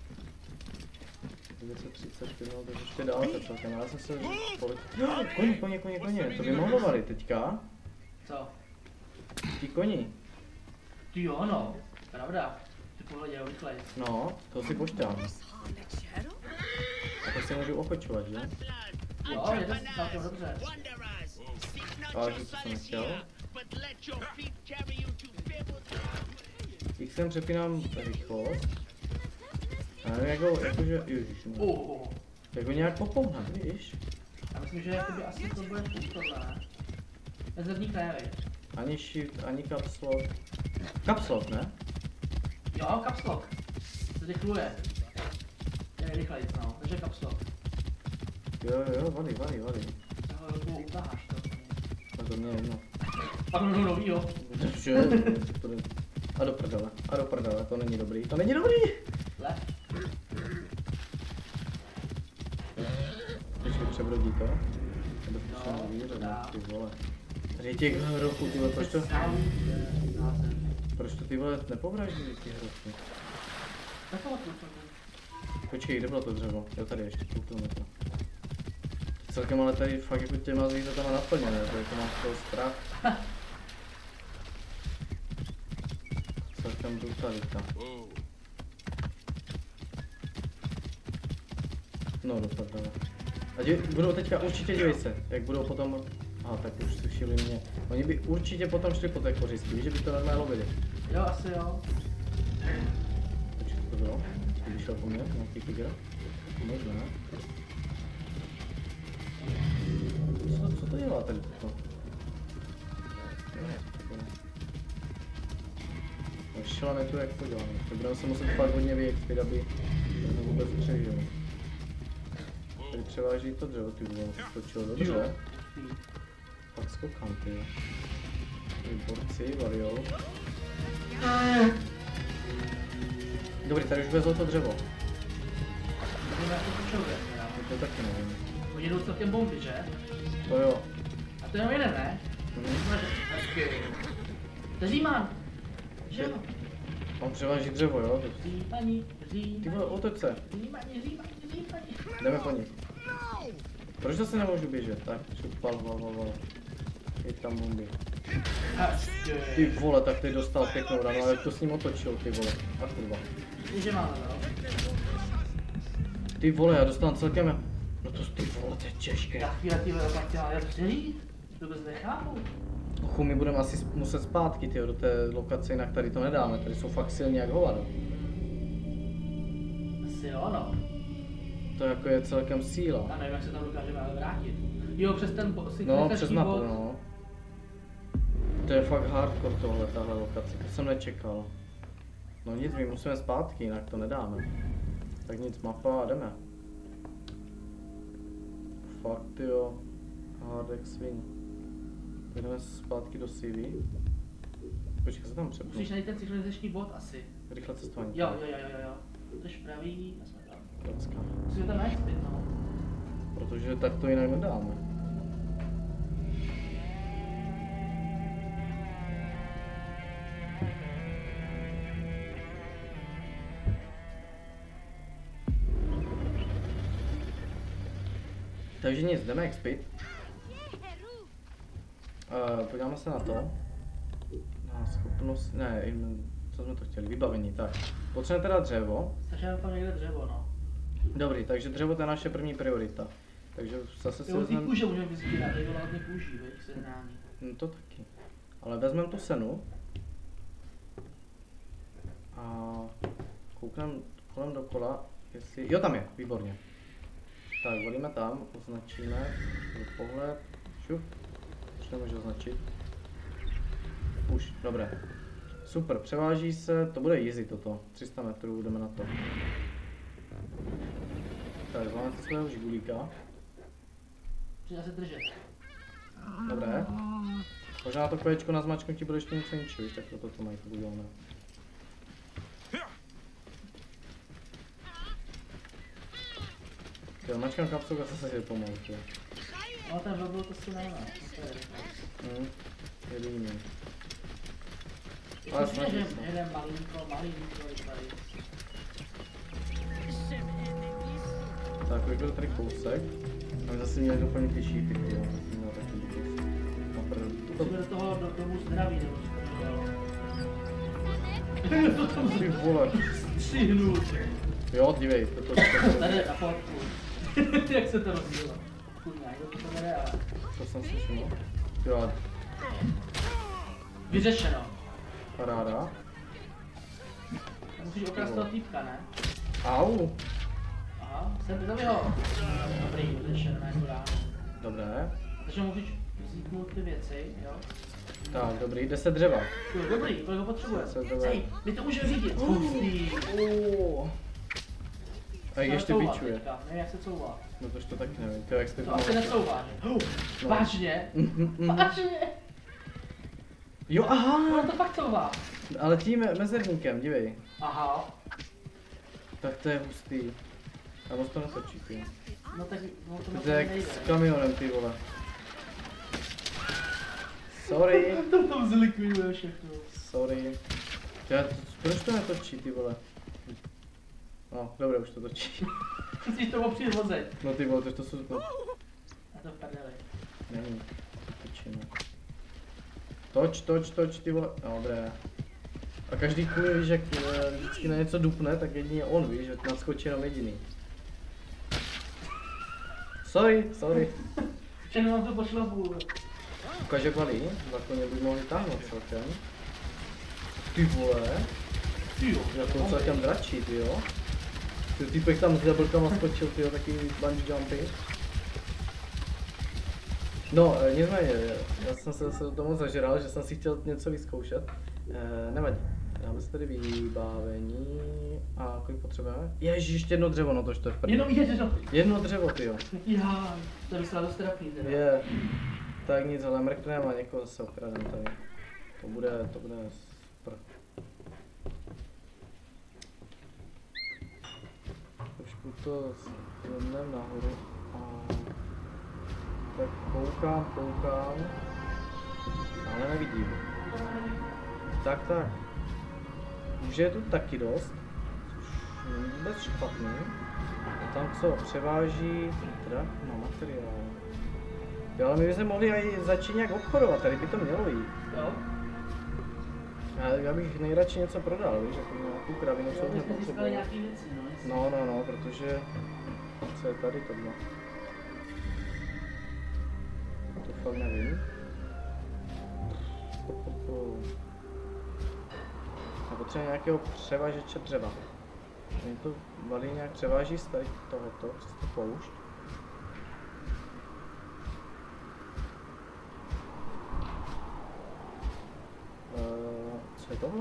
devět třicet pět, no, takže ještě dál to celkem, já jsem se politil. Koně, koně, koně, koně, to by mohlo valit teďka. Co? Ti koni. Ty jo no. Pravda. Ty pohledě rychlej. No, to si pošťám. A to si můžu ochočovat, že? Jo, je to celkem dobře. Ale že to jsem nechtěl. Xem přepínám rychlost. A nevím jak ho, jakože, ježiš, no. Uh. Jak ho nějak popouhnat, víš? Já myslím, že jakoby asi to bude tohle, ne? Bez vznikne, nevím. Ani shift, ani caps lock. Caps lock, ne? Jo, caps lock. To zrychluje. Je nejrychlejc, no. Takže caps lock. Jo, jo, vady, vady, vady. Toho rukou utáháš to. A to mě je jedno. Pak jdu novýho. Že? To jde. A do prdele, a do prdele, to není dobrý, to není dobrý! Le. Když mi přebrodí to, nebezpečné zvíře, no, ty vole. Tady těch hrochů, ty vole, proč to, proč to ty vole nepovraždí, ty hrochy? Počkej, kde bylo to dřevo? Jo, tady ještě půl kilometra. Celkem ale tady fakt jako těma zvířatama naplněné, to jako mám z toho strach. Celkem brutalita. No dopadne. A dě, budou teďka určitě, dívej se, jak budou potom, aha tak už si všimli mě, oni by určitě potom šli po té kořistí, víš, že by to normálně lovili. Jo, asi jo. Počkej, co to bylo? Kdyby šel po mně, nějaký tygr? Možná. Co, co to dělá tady to? Šla mi tu jak to dělám, to budeme se muset fakt hodně vyjektit, aby to vůbec přežil. Tady převáží to dřevo, ty vole, skočilo dobře. Pak skokám, ty. Ty borci, vario. Dobrý, tady už vezlo to dřevo. To taky nevím. Oni jdou celkem bomby, že? To jo. A to je jenom jeden, ne? Mhm. To je Říman. Že jo? On převáží dřevo, jo? Římaní, Římaní. Ty vole, otoč se. Římaní, Římaní, Římaní. Jdeme po nich. Proč zase nemůžu běžet? Tak, šupal, val, val, val. Je tam bomby. Ty vole, tak ty dostal pěknou ranu, ale to s ním otočil, ty vole. A kurva. Že máme, no. Ty vole, já dostal celkem... No to ty vole, to je těžké. Já chvíle ty vole, pak já chci říct. To vůbec nechápu. Ochu, my budeme asi muset zpátky, tyjo, do té lokace, jinak tady to nedáme, tady jsou fakt silní jak hovado. Asi jo, no. To jako je celkem síla. Já nevím, jak se tam dokážeme ale vrátit. Jo, přes ten bo- si No, přes mapu, bod. no. To je fakt hardcore tohle, tahle lokace, to jsem nečekal. No nic, my musíme zpátky, jinak to nedáme. Tak nic, mapa a jdeme. Fakt jo, hard jak svin. Jdeme zpátky do C V. Počkej, se tam přepnu. Musíš najít ten cyklonizační bod asi. Rychle cestování. Jo, jo, jo, jo, jo. Tož pravý, a jsme tam. Docka. Musíme tam najít zpět, no. Protože tak to jinak nedáme. Takže nic, jdeme expit. Uh, podíváme se na to. Na schopnost, ne, jim, co jsme to chtěli, vybavení, tak. Potřebujeme teda dřevo. Stačíme tam někde dřevo, no. Dobrý, takže dřevo to je naše první priorita. Takže zase si Jo, ty vezmeme... kůže můžeme vyzbírat, tady byla hodně kůží, veď, sehnání. No to taky. Ale vezmeme tu senu. A koukneme kolem dokola, jestli... Jo, tam je, výborně. Tak, volíme tam, označíme, pohled, šup, už nemůžu označit. Už, dobré. Super, převáží se, to bude easy toto, tři sta metrů, jdeme na to. Tak, zvoláme svého žigulíka. Přijde se držet. Dobré. Možná to kolečko na zmačknutí bude ještě něco ničit, tak proto to mají to udělané. Jo, mačkám kapsou a zase si pomalu, jo. No ten robot to si nejme. Hm, je jiný. Ale snažím se. Jeden malinko, malinko, tady. Tak, vyjdu tady kousek. A my zase měli doplnit ty šípy, jo. Zase měl taky díky. Musíme do toho do domu zdraví, nebo co? Ty vole. Střihnu. Jo, dívej, to to Tady na pohledku. Jak se to rozdílo? Kurňa, kdo to bere, ale... To jsem si všiml. Jo, Vyřešeno. paráda. Musíš okrást toho týpka, ne? Au. Aha, jsem to ho. Dobrý, vyřešeno, jako ráno. Dobré. Takže můžeš vzítnout ty věci, jo? Tak, dobrý, deset dřeva. Jo, dobrý, kolik ho potřebuje? deset dřeva. Hej, my to můžeme vidět. Hustý. Oh. A jak ještě bičuje. Nevím, jak se couvá. No tož to taky nevím, to jak jste To asi necouvá, že? No. Vážně? Mhm. Vážně? Jo, aha! Ono to fakt couvá. Ale tím mezerníkem, dívej. Aha. Tak to je hustý. A moc to netočí, ty. No tak no to moc To je jak nejde. s kamionem, ty vole. Sorry. To tam zlikviduje všechno. Sorry. Já, proč to netočí, ty vole? No, dobré, už to točí. Musíš to opřít vozeď. No ty vole, tož to jsou... No, A to v prdeli. není. Točíme. Toč, toč, toč, ty vole. No, dobré. A každý kůl, víš, jak eh, vždycky na něco dupne, tak jedině on, víš, že nadskočí jenom jediný. Sorry, sorry. Všechno vám to pošlo půl. Ukáže valí, zákonně by mohli táhnout celkem. Ty vole, Tyjo. jako celkem dračí, ty jo. Ty týpek tam s jablkama skočil, ty jo, taky bungee jumpy. No, e, nicméně, já jsem se zase do toho zažral, že jsem si chtěl něco vyzkoušet. E, nevadí, dáme si tady vybavení a kolik potřebujeme? Ježiš, ještě jedno dřevo, no tož to je v první. Jenom jedeš do... Jedno dřevo, ty jo. Já, to by se dost trapný teda. Je. Tak nic, ale mrkneme a někoho zase okradem tady. To bude, to bude super. Trošku to zvedneme nahoru a tak koukám, koukám, ale nevidím. Tak, tak. Už je tu taky dost, což není vůbec špatný. A tam co, převáží teda na materiál. Jo, ale my bychom mohli i začít nějak obchodovat, tady by to mělo jít. Jo? Já, já bych nejradši něco prodal, víš, jako nějakou kravinu, co Jo, už my jsme získali nepotřebuji. nějaký věci, no. jestli- No, no, no, protože co je tady tohle? To fakt nevím. Já potřebuji nějakého převažeče dřeva. Mě to valí nějak převáží z tady tohoto, přes to poušť. Uh, co je tohle?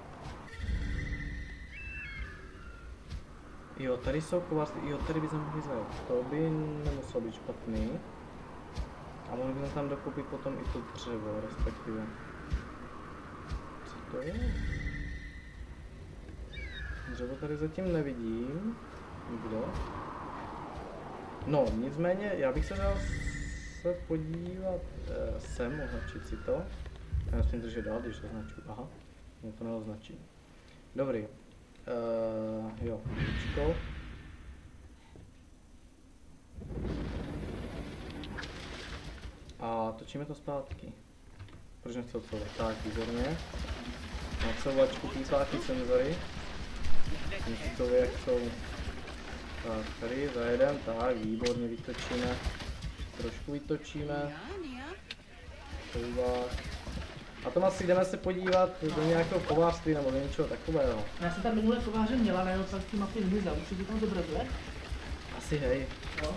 Jo, tady jsou kovářství, jo, tady bychom mohli zajet. To by nemuselo být špatný. A mohli bychom tam dokoupit potom i to dřevo, respektive. Co to je? Dřevo tady zatím nevidím. Nikdo. No, nicméně, já bych se dal se podívat eh, sem, označit si to. Já myslím držet dál, když označuji. Aha, mě to neoznačí. Dobrý. Uh, jo, počkou. A točíme to zpátky. Proč nechci odsouvat? Tak, výborně. Na odsouvačku písátky senzory. Můžete to jak jsou. Tak, tady zajedem, tak, výborně vytočíme. Trošku vytočíme. Souvák. A to asi jdeme se podívat do nějakého kovářství nebo do něčeho takového. Já jsem tam minule kováře měla, najednou pak ty mapy zmizel, už se ti tam zobrazuje? Asi hej. Jo.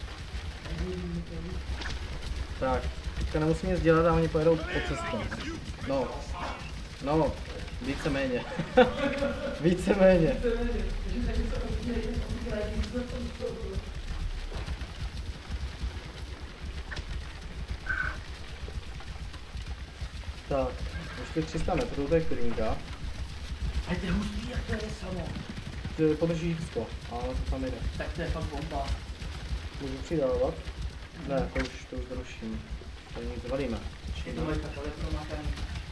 Tak, teďka nemusím nic dělat a oni pojedou po cestě. No, no, víceméně. Víceméně. Tak, ještě tři sta metrů, to je Klinka. A ty hustý, jak to je samo. Ty podrží X-ko, ale to tam jde. Tak to je fakt bomba. Můžu přidávat? Ne, to už, to už zruším. To nic zvalíme. Je to vojka, to je pro makání.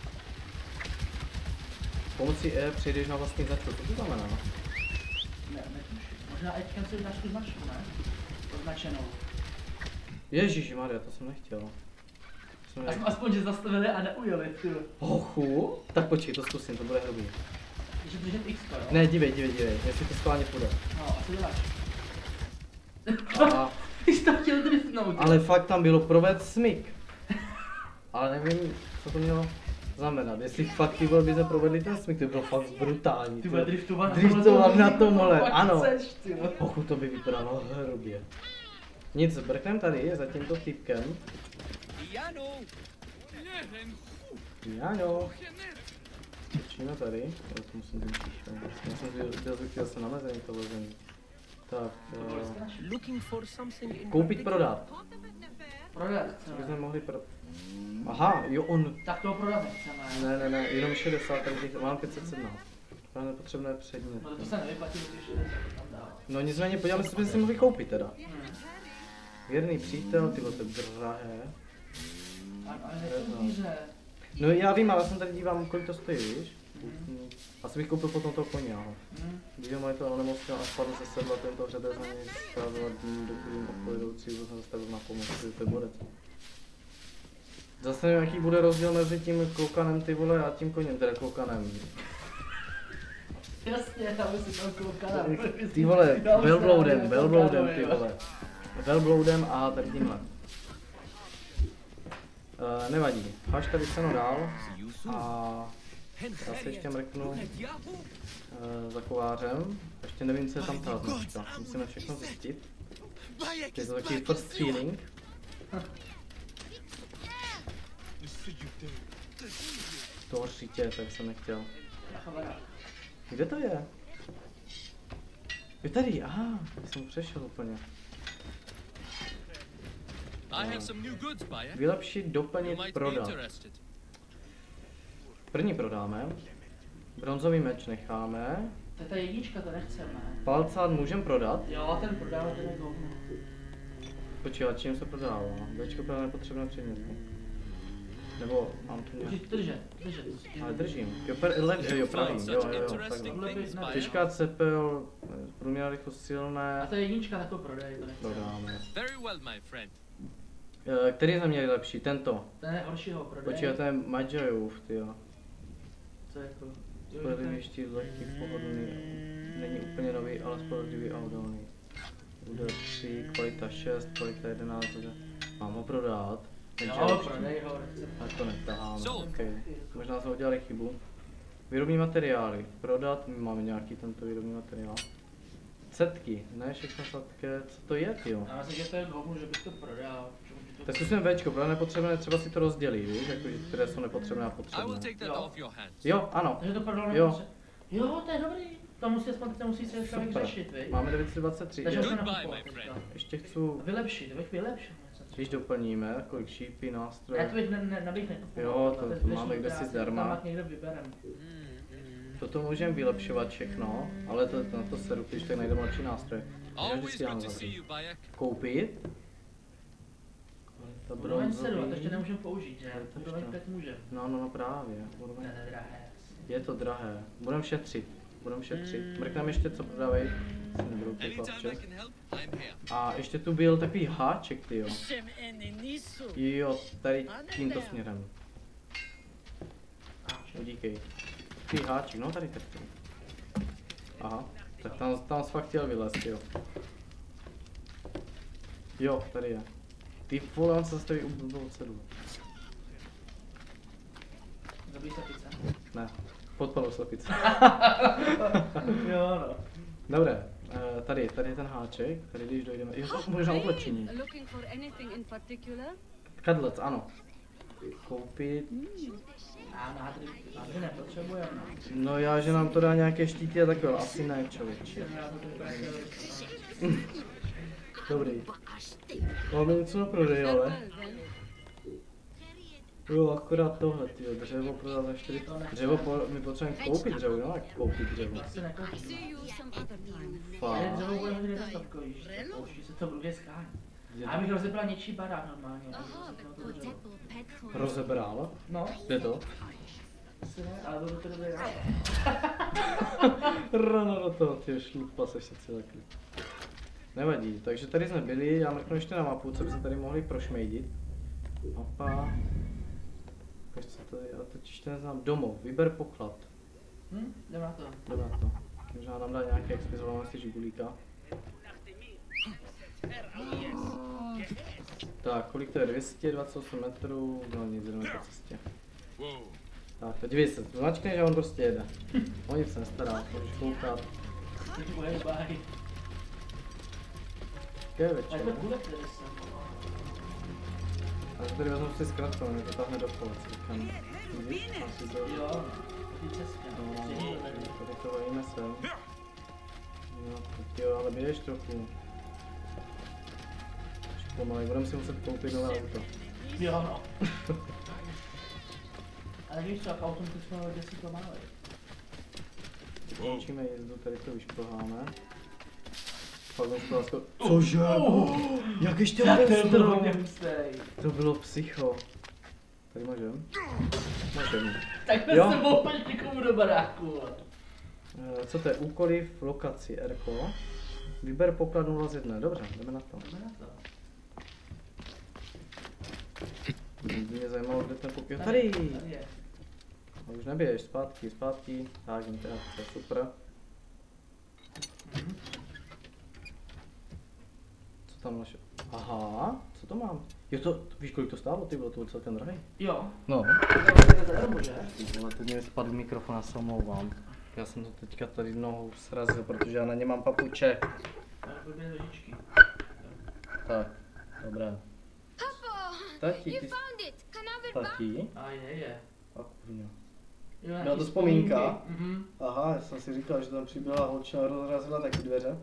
Pomocí E přejdeš na vlastní značku, co to znamená? Ne, netuším. Možná teďka si dáš tu značku, ne? Označenou. Ježišmarja, to jsem nechtěl. Jsem Aspoň, aspoň, že zastavili a neujeli, ty. Hochu? Tak počkej, to zkusím, to bude hrubý. Že držet X, jo? Ne, dívej, dívej, dívej, jestli to schválně půjde. No, a co děláš? A, Ty jsi to chtěl driftnout. ale fakt tam bylo provést smyk. Ale nevím, co to mělo znamenat. Jestli fakt ty vole by se provedli ten smyk, to by bylo fakt brutální. Ty bude driftovat, driftovat na tomhle, ano. Chceš, ty. Hochu, to by vypadalo hrubě. Nic, brknem tady za tímto typkem. Jáňo. Točíme tady, já to musím zničit. Já jsem byl zvyklý zase na mezení to lezení. Tak, uh, koupit, prodat. Prodat. Co bychom mohli prodat? Aha, jo on. Tak toho prodat nechceme. Ne, ne, ne, jenom šedesát, takže mám pět set sedmnáct. Právě nepotřebné předměty. No to se nevyplatí, když šedesát tam dál. No nicméně podíváme se, co bychom si mohli koupit teda. Věrný přítel, ty vole, to je drahé. Ale nekoupíře. No já vím, ale já jsem tady dívám, kolik to stojí, víš? Mm. Asi bych koupil potom toho koně, aha. Mm. Když mají to ale nemocněl a spadl se sedla, tento hřebec na něj zkázovat dní, dokud jim odpovědoucí jsem zastavil na pomoc, to je bodec. Zase nevím, jaký bude rozdíl mezi tím klokanem ty vole a tím koněm, teda klokanem. Jasně, tam si tam klokanem. Ty vole, velbloudem, velbloudem ty vole. Velbloudem a tady tímhle. Uh, nevadí, háž tady cenu dál a já se ještě mrknu uh, za kovářem. Ještě nevím, co je tam ta značka, musíme všechno zjistit. Je to takový first feeling. To určitě, tak jsem nechtěl. Kde to je? Je tady, aha, jsem přešel úplně. Vylepšit, doplnit, prodat. První prodáme. Bronzový meč necháme. To je ta jednička, to nechceme. Palcát můžem prodat. Jo, ten prodáme, ten je hovno. Počkej, a čím se prodává? Bčko prodá nepotřebné předměty. Nebo mám tu nějak... Můžeš držet, držet. Ale držím. Jo, per, le, jo, pravý, jo, jo, jo, takhle. Těžká cepel, průměrná rychlost silné. A to je jednička, tak to prodej, to nechceme. Prodáme. Uh, který jsme měli lepší? Tento. Ten je horšího prodej. Počkej, to je Majajův, tyjo. Co je to? Spolehlivý štít, lehký, pohodlný. Není úplně nový, ale spolehlivý a odolný. Bude tři, kvalita šest, kvalita jedenáct, mám ho prodat. Jo, prodej ho, nechceme. Tak to netaháme, okay. Možná jsme udělali chybu. Výrobní materiály, prodat, my máme nějaký tento výrobní materiál. Setky, ne všechno sladké, co to je, tyjo? Já myslím, že to je hovno, že bych to prodal. Tak zkusíme Včko, protože nepotřebné, třeba si to rozdělí, víš, jako, které jsou nepotřebné a potřebné. Jo, jo ano. Takže to prodal jo. Nepotře... jo, to je dobrý. To musí aspoň, to musí se člověk řešit, víš? Máme devět set dvacet tři. Takže je... se nakupovat teďka. Ještě chci... Vylepšit, bych vylepšil. Když doplníme, kolik šípy, nástroje. Já to bych ne, ne, nabych nekupoval. Jo, to, to máme kde si zdarma. Tam někde vyberem. Toto můžeme vylepšovat všechno, ale to, na to seru, když tak najdeme lepší nástroje. Koupit. Úroveň sedm, to ještě nemůžeme použít, že? Úroveň pět můžeme. No, no, no právě. Úroveň... To je drahé. Je to drahé. Budeme šetřit. Budeme šetřit. Mrkneme ještě, co prodávají. Nebudou překvapče. A ještě tu byl takový háček, tyjo. Jo, tady tímto směrem. Díkej. Takový háček, no tady tak. Aha, tak tam, tam jsi fakt chtěl vylézt, jo. Jo, tady je. Ty vole, on se zastaví u blbou cedu. Dobrý slepice. Ne, podpalu slepice. Jo, no. Dobré, eh, tady, tady je ten háček, tady když dojdeme, jo, možná oblečení. Looking for anything in particular? Kadlec, ano. Koupit. A nádry, nádry nepotřebujeme. No já, že nám to dá nějaké štíty a takové, asi ne, člověče. Dobrý. Máme něco na prodej, ale. Jo, akorát tohle, tyjo, dřevo prodá za čtyři. Dřevo, po, my potřebujeme koupit dřevo, no jak koupit dřevo. Asi nekoupíme. See you some other time. Ale Fakt. dřevo bude hodně nedostatkový, že to pouští se to v rudě skání. A já bych rozebral něčí barák normálně. Aha, to dřevo. Rozebral? No, Je to? asi ne, ale budu to dobrý rád. Rano do toho, ty šlupa se všetci takhle. Nevadí, takže tady jsme byli, já mrknu ještě na mapu, co bychom tady mohli prošmejdit. Mapa. Ukaž, co to je, já totiž to neznám. Domov, vyber poklad. Hm, jdem na to. Jdeme na to. Možná nám dá nějaké expizovanosti žigulíka. Tak, kolik to je? dvě stě dvacet osm metrů, no nic, jdeme po cestě. Whoa. Tak, to dívej se, zmačkneš a on prostě jede. O nic se nestará, můžeš koukat. Ty tvoje báhy. Je A večer. je to bude, který jsem. A tady vezmu si zkratku, mě to tahne do kola, co říkám. Vidíš? Asi to... Jo, ty cestě. No, Přijde tady. tady to vejme sem. No, tak jo, ale běž trochu. Ještě pomalej, budeme si muset koupit nové auto. Jo, no. Ale víš co, jak autom teď jsme desít pomalej. Končíme jízdu, tady to vyšplháme. Pak jsme to skoro... Cože? Oh, jak ještě byl hodně ostro! hustej. To bylo psycho. Tady můžem? Můžem. Tak Jo. jsme se mohl někomu do baráku. Eh, Co to je? Úkoly v lokaci R K. Vyber poklad nula z jedné. Dobře, jdeme na to. Jdeme na to. Mě zajímalo, kde ten pokoj. Tady! Tady je. A už neběž, zpátky, zpátky. Tak, interakce, super. Co tam naše? Aha, co to mám? Jo, to, víš, kolik to stálo? Ty bylo to celkem drahé. Jo. No. To je zadarmo, že? Ty vole, teď mi spadl mikrofon, já se omlouvám. Já jsem to teďka tady nohou srazil, protože já na ně mám papuče. Ale blbě nožičky. Tak, dobré. Papa, Tati, you ty... found it. Can I have it back? Tati? A je, je. A kurňa. Jo, Byla nějaký to vzpomínka? vzpomínky. Mhm. Aha, já jsem si říkal, že tam přibyla holčina a rozrazila taky dveře.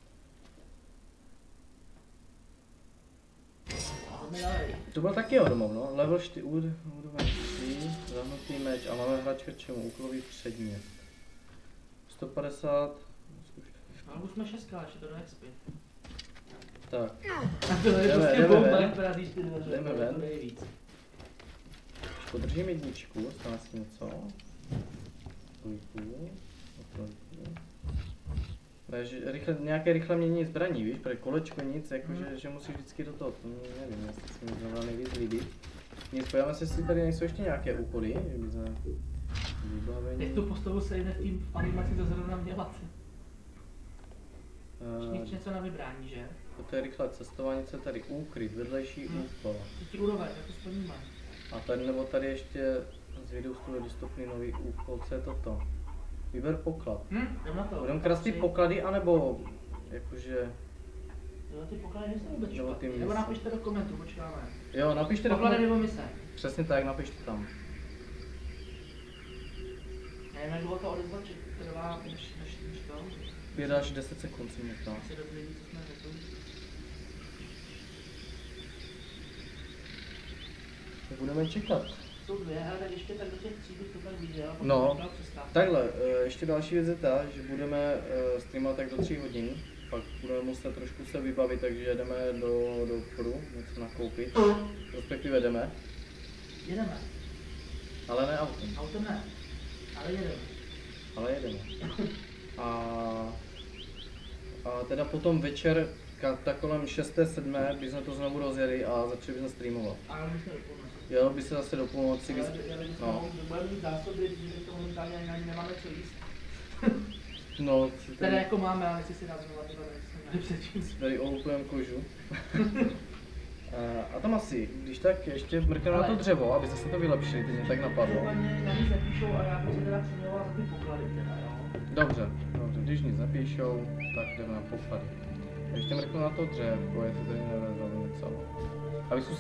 A mi dali. To byl taky domov, no. Level čtyři, úroveň tři, zahnutý meč a máme hrát čemu, úkolový předmět. sto padesát, Ale už jsme šestka, ještě to do expy. tak, A to je Jdeme, prostě jdeme bomba, ven. jak vrazíš ty dveře. Jdeme to je ven. nejvíc. podržím jedničku, stane si něco. Dvojku, trojku. Ne, že rychle, nějaké rychle mění zbraní, víš, pro kolečko nic, jakože, Hmm. že musíš vždycky do toho, to nevím, jestli se mi zrovna nejvíc líbí. Nic, pojďme se, jestli tady nejsou ještě nějaké úkoly, že by jsme vybavení. Jak tu postavu se jde v tým animaci to zrovna dělat? Uh, Ještě něco na vybrání, že? to je rychlé cestování, co je tady úkryt, vedlejší Hmm. úkol. Třetí úroveň, jak to splníme. A tady nebo tady ještě z videu je dostupný nový úkol, co je toto? Vyber poklad. Hm, jdem na to. Budeme krást ty poklady, anebo jakože... Jo, ty poklady nejsou vůbec Nebo ty špatný. Nebo mise. napište do komentů, počkáme. Jo, napište do Poklady komentu. nebo mise. Přesně tak, napište tam. Nevím, jak dlouho to odezvat, či trvá, než, než, než to. pět až deset sekund si možná. Asi do lidí, co jsme řekli. Tak budeme čekat. Jsou dvě, ale tak ještě tak do těch tří bych to tak viděl. potom No, bych dal přestávku. takhle, eh, ještě další věc je ta, že budeme eh, streamovat tak do tří hodin. Pak budeme muset trošku se vybavit, takže jedeme do, do obchodu, něco nakoupit. Respektive jdeme, Jedeme. ale ne autem. Autem ne. Ale jedeme. Ale jedeme. A, a teda potom večer, ka- tak kolem šesté sedmé bychom to znovu rozjeli a začali bychom streamovat. Ale my jsme dopoledne. Jelo by se zase do půlnoci, Ale kdy... jeli bychom, no. budeme mít zásoby, že to momentálně ani ani nemáme co jíst. No, Teda jako máme, ale nechci si dát znovu, tyhle nejsme měli předtím. tady olupujeme kožu. Uh, a tam asi, když tak ještě mrkneme na to dřevo, aby zase to vylepšili, teď mě tak napadlo. Na nic nepíšou a já bych se teda přiměla za ty poklady teda, jo. Dobře, dobře, když nic napíšou, tak jdeme na poklady. Ještě mrknu na to dřevko, jestli tady nevezalo něco. Abych